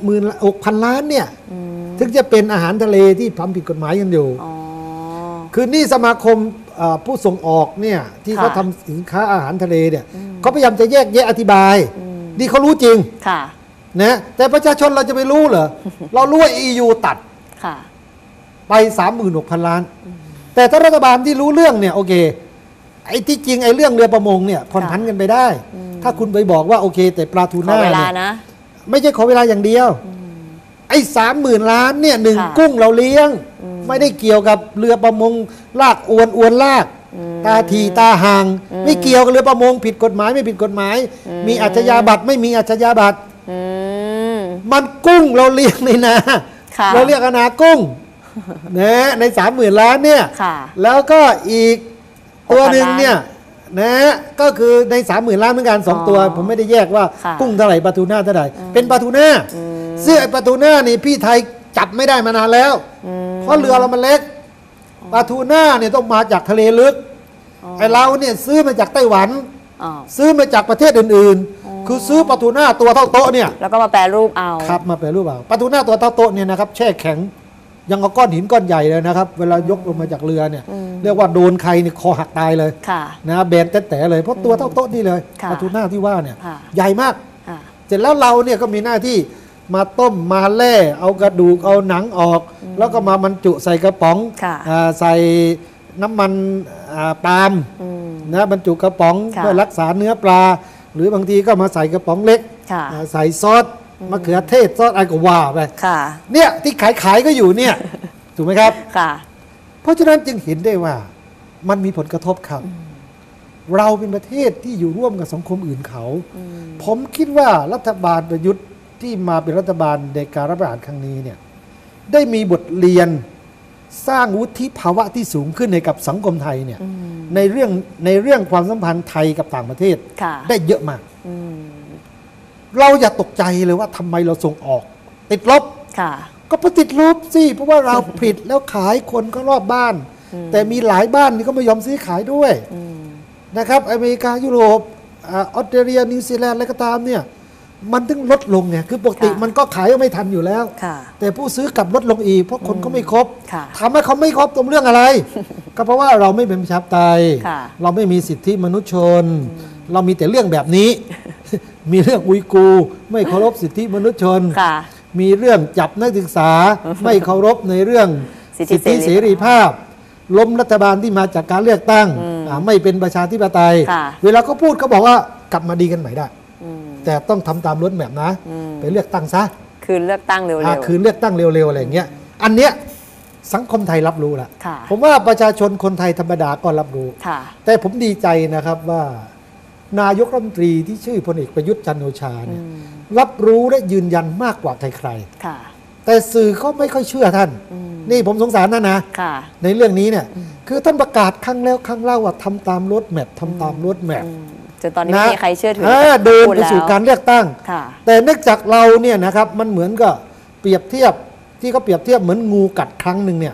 6,000 ล้านเนี่ยอืมถึงจะเป็นอาหารทะเลที่ทำผิดกฎหมายกันอยู่อ๋อคือนี่สมาคมผู้ส่งออกเนี่ยที่ค่ะเขาทำสินค้าอาหารทะเลเนี่ยเขาพยายามจะแยกแยะอธิบาย นี่เขารู้จริงค่ะนะแต่ประชาชนเราจะไปรู้เหรอ เรารู้ว่า EU ตัดค่ะไป 36,000 ล้าน แต่ถ้ารัฐบาลที่รู้เรื่องเนี่ยโอเคไอ้ที่จริงไอ้เรื่องเรือประมงเนี่ยผ่อนผันกันไปได้ ถ้าคุณไปบอกว่าโอเค แต่ปลาทูขอน่าเวลาเนี่ยนะไม่ใช่ขอเวลาอย่างเดียว ไอ้30,000 ล้านเนี่ยหนึ่งค่ะกุ้งเราเลี้ยง ไม่ได้เกี่ยวกับเรือประมงลากอวนลาก ตาทีตาห่าง ไม่เกี่ยวกับเรือประมงผิดกฎหมายไม่ผิดกฎหมาย มีอาชญาบัตรไม่มีอาชญาบัตรอืมมันกุ้งเราเลี้ยงในนาค่ะเราเรียกนากุ้งนะใน 30,000 ล้านเนี่ยค่ะแล้วก็อีกตัวหนึ่ง 6,000 เนี่ยนะก็คือใน 30,000 ล้านเหมือนกันสองตัว ผมไม่ได้แยกว่าค่ะกุ้งเท่าไหร่ปลาทูน่าเท่าไหร่เป็นปลาทูน่าซึ่งไอ้ปลาทูน่านี่พี่ไทยจับไม่ได้มานานแล้ว เพราะเรือเรามันเล็กปลาทูน่าเนี่ยต้องมาจากทะเลลึกไอ้เราเนี่ยซื้อมาจากไต้หวันอ๋อซื้อมาจากประเทศอื่นๆ คือซื้อปลาทูน่าตัวเท่าโต๊ะเนี่ยแล้วก็มาแปรรูปเอาครับมาแปลรูปเอาปลาทูน่าตัวเท่าโต๊ะเนี่ยนะครับแช่แข็งยังเอาก้อนหินก้อนใหญ่เลยนะครับเวลายกลงมาจากเรือเนี่ยเรียกว่าโดนใครเนี่ยคอหักตายเลยค่ะนะแบนแต่เลยเพราะตัวเท่าโต๊ะนี่เลยค่ะปลาทูน่าที่ว่าเนี่ยค่ะใหญ่มากค่ะเสร็จแล้วเราเนี่ยก็มีหน้าที่มาต้มมาแล่เอากระดูกเอาหนังออก แล้วก็มาบรรจุใส่กระป๋องค่ะใส่น้ำมันปาล์มอืมนะบรรจุกระป๋องค่ะเพื่อรักษาเนื้อปลา หรือบางทีก็มาใส่กระป๋องเล็กค่ะใส่ซอสมะเขือเทศซอสอะไรก็ว่าไปค่ะเนี่ยที่ขายก็อยู่เนี่ย ถูกไหมครับค่ะเพราะฉะนั้นจึงเห็นได้ว่ามันมีผลกระทบครับ เราเป็นประเทศที่อยู่ร่วมกับสังคมอื่นเขา ผมคิดว่ารัฐบาลประยุทธ์ที่มาเป็นรัฐบาลในการรัฐประหารครั้งนี้เนี่ยได้มีบทเรียนสร้างวุฒิภาวะที่สูงขึ้นในกับสังคมไทยเนี่ยในเรื่องความสัมพันธ์ไทยกับต่างประเทศค่ะได้เยอะมากอืมเราอย่าตกใจเลยว่าทำไมเราส่งออก ติดลบค่ะก็เพราะติดลบสิเพราะว่าเราผลิตแล้วขายคนก็รอบบ้าน แต่มีหลายบ้านนี่ก็ไม่ยอมซื้อขายด้วยนะครับอเมริกายุโรปออสเตรเลียนิวซีแลนด์อะไรก็ตามเนี่ยมันถึงลดลงไงคือปกติค่ะมันก็ขายไม่ทันอยู่แล้วค่ะแต่ผู้ซื้อกลับลดลงอีกเพราะคนก็ไม่ครบค่ะถามว่าเขาไม่ครบตรงเรื่องอะไร ก็เพราะว่าเราไม่เป็นประชาธิปไตยค่ะเราไม่มีสิทธิมนุษยชน เรามีแต่เรื่องแบบนี้ มีเรื่องอุยกูร์ไม่เคารพสิทธิมนุษยชนค่ะมีเรื่องจับนักศึกษา ไม่เคารพในเรื่องสิทธิสิทธิเสรีภาพ ล้มรัฐบาลที่มาจากการเลือกตั้งไม่เป็นประชาธิปไตยค่ะเวลาเขาพูดเขาบอกว่ากลับมาดีกันใหม่ได้อืมแต่ต้องทำตามรถแมพนะ ไปเลือกตั้งซะคืนเลือกตั้งเร็วคืนเลือกตั้งเร็วๆอะไรอย่างเงี้ยอันเนี้ยสังคมไทยรับรู้แล้วค่ะผมว่าประชาชนคนไทยธรรมดาก็รับรู้ค่ะแต่ผมดีใจนะครับว่านายกรัฐมนตรีที่ชื่อพลเอกประยุทธ์จันทร์โอชาเนี่ยรับรู้และยืนยันมากกว่าใครค่ะๆแต่สื่อเขาไม่ค่อยเชื่อท่าน นี่ผมสงสารท่านนะค่ะในเรื่องนี้เนี่ยคือท่านประกาศครั้งแล้วครั้งเล่าว่าทำตามรถแมพทำตามรถแมพจนตอนนี้ไม่มีใครเชื่อถือเดินพูไปแล้วสู่การเลือกตั้งค่ะแต่เนื่องจากเราเนี่ยนะครับมันเหมือนกับเปรียบเทียบที่เขาเปรียบเทียบเหมือนงูกัดครั้งหนึ่งเนี่ย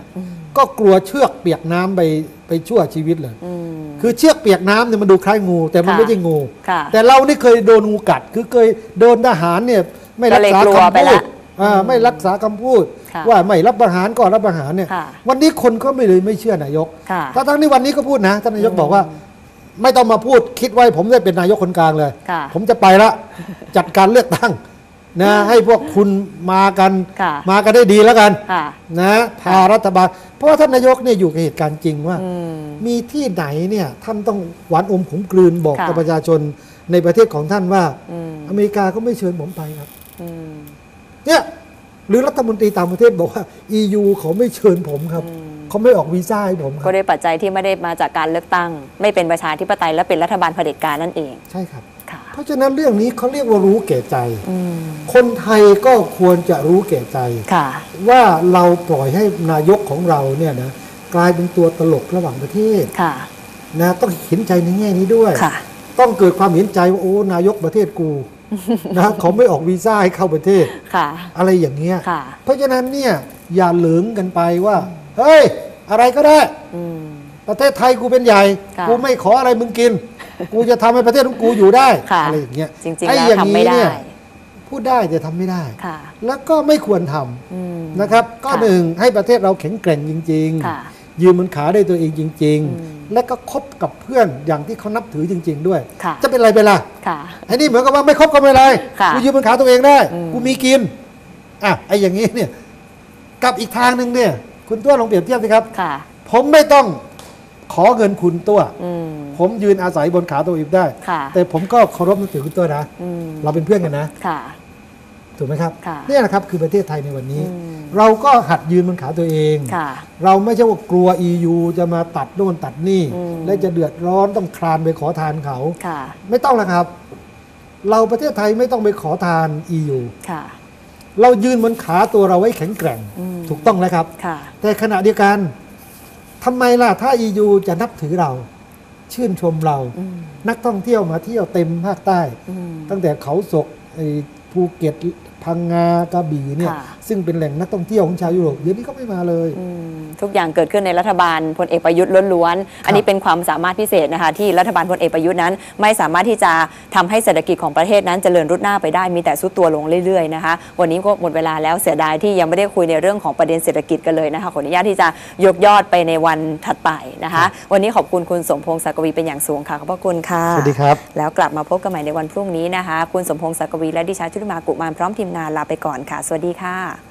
ก็กลัวเชือกเปียกน้ำไปชั่วชีวิตเลยอืมคือเชือกเปียกน้ำเนี่ยมันดูคล้ายงู แต่มันค่ะไม่ใช่งูค่ะแต่เรานี่เคยโดนงูกัด คือเคยโดนทหารเนี่ยไม่รักษาก็เลยกลัวคำไปพูละดไม่รักษาคำพูดค่ะว่าไม่รับประหารก็รับประหารเนี่ยค่ะวันนี้คนก็ไม่เชื่อนายกค่ะทั้งที่วันนี้ก็พูดนะท่านนายกบอกว่า ไม่ต้องมาพูดคิดไว้ผมได้เป็นนายกคนกลางเลยค่ะผมจะไปละ จัดการเลือกตั้งนะให้พวกคุณมากันค่ะมากันได้ดีแล้วกันค่ะนะพารัฐบาลเพราะว่าท่านนายกเนี่ยอยู่กับเหตุการณ์จริงว่าอืมมีที่ไหนเนี่ยท่านต้องหวานอมขมกลืนบอกค่ะกับประชาชนในประเทศของท่านว่าอืมอเมริกาก็ไม่เชิญผมไปครับอืมเนี่ยหรือรัฐมนตรีต่างประเทศบอกว่า EU เขาไม่เชิญผมครับเขาไม่ออกวีซ่าให้ผมคก็รับด้วยปัจจัยที่ไม่ได้มาจากการเลือกตั้ง ไม่เป็นประชาธิปไตยและเป็นรัฐบาลเผด็จการนั่นเองใช่ครับค่ะเพราะฉะนั้นเรื่องนี้เขาเรียกว่ารู้แก่ใจอืมคนไทยก็ควรจะรู้แก่ใจค่ะว่าเราปล่อยให้นายกของเราเนี่ยนะกลายเป็นตัวตลกระหว่างประเทศค่ะนะต้องเห็นใจในแง่นี้ด้วยค่ะต้องเกิดความเห็นใจว่าโอ้นายกประเทศกู นะเขาไม่ออกวีซ่าให้เข้าประเทศค่ะอะไรอย่างเงี้ยค่ะเพราะฉะนั้นเนี่ยอย่าเหลิงกันไปว่า เฮ้ย อะไรก็ได้อืมประเทศไทยกูเป็นใหญ่ค่ะกูไม่ขออะไรมึงกิน กูจะทำให้ประเทศของกูอยู่ได้ค่ะอะไรอย่างเงี้ยจริงๆไอ้แล้วอย่างทำไม่นี้ได้เนี่ยพูดได้แต่ทำไม่ได้ค่ะแล้วก็ไม่ควรทำอืมนะครับก็ค่ะหนึ่งให้ประเทศเราแข็งแกร่งจริงค่ะๆ ยืนบนขาได้ตัวเองจริงอืมๆ และก็คบกับเพื่อนอย่างที่เขานับถือจริง ๆ ด้วยค่ะจะเป็นไรไปล่ะค่ะไอ้นี่เหมือนกับว่าไม่คบก็ไม่เป็นไรค่ะกูยืนบนขาตัวเองได้อืมกูมีกินอ่ะไอ้อย่างนี้เนี่ยกับอีกทางหนึ่งเนี่ยคุณตัวลองเปรียบเทียบสิครับค่ะผมไม่ต้องขอเงินคุณตัวอืมผมยืนอาศัยบนขาตัวเองได้ค่ะแต่ผมก็เคารพนับถือคุณตัวนะอืมเราเป็นเพื่อนกันนะค่ะถูกไหมครับค่ะเนี่ยนะครับคือประเทศไทยในวันนี้อืมเราก็หัดยืนบนขาตัวเองค่ะเราไม่ใช่ว่ากลัว EU จะมาตัดโน่นตัดนี่อืมและจะเดือดร้อนต้องคลานไปขอทานเขาค่ะไม่ต้องแล้วครับ เราประเทศไทยไม่ต้องไปขอทาน EU ค่ะเรายืนบนขาตัวเราไว้แข็งแกร่งอืมถูกต้องแล้วครับค่ะแต่ขณะเดียวกันทำไมล่ะถ้า EU จะนับถือเรา ชื่นชมเราอืมนักท่องเที่ยวมาเที่ยวเต็มภาคใต้อืมตั้งแต่เขาศกไอ้ภูเก็ตพังงากระบี่เนี่ยค่ะซึ่งเป็นแหล่งนักท่องเที่ยวของชาวยุโรปเดี๋ยวนี้ก็ไม่มาเลยอืมทุกอย่างเกิดขึ้นในรัฐบาลพลเอกประยุทธ์ล้วนๆ อันนี้เป็นความสามารถพิเศษนะคะที่รัฐบาลพลเอกประยุทธ์นั้น ไม่สามารถที่จะทำให้เศรษฐกิจของประเทศนั้นเจริญรุดหน้าไปได้มีแต่ซุดตัวลงเรื่อยๆนะคะวันนี้ก็หมดเวลาแล้วเสียดายที่ยังไม่ได้คุยในเรื่องของประเด็นเศรษฐกิจกันเลยนะคะขออนุญาตที่จะยกยอดไปในวันถัดไปนะคะ วันนี้ขอบคุณคุณสมพงษ์ศักดิ์วีเป็นอย่างสูงค่ะขอบพระคุณค่ะสวัสดีครับแล้วกลับมาพบกันใหม่ในวันพรุ่งนี้นะคะ คุณสมพงษ์ศักดิ์วีและดิฉันชุติมากุมารพร้อมทีมงานลาไปก่อนค่ะ สวัสดีค่ะ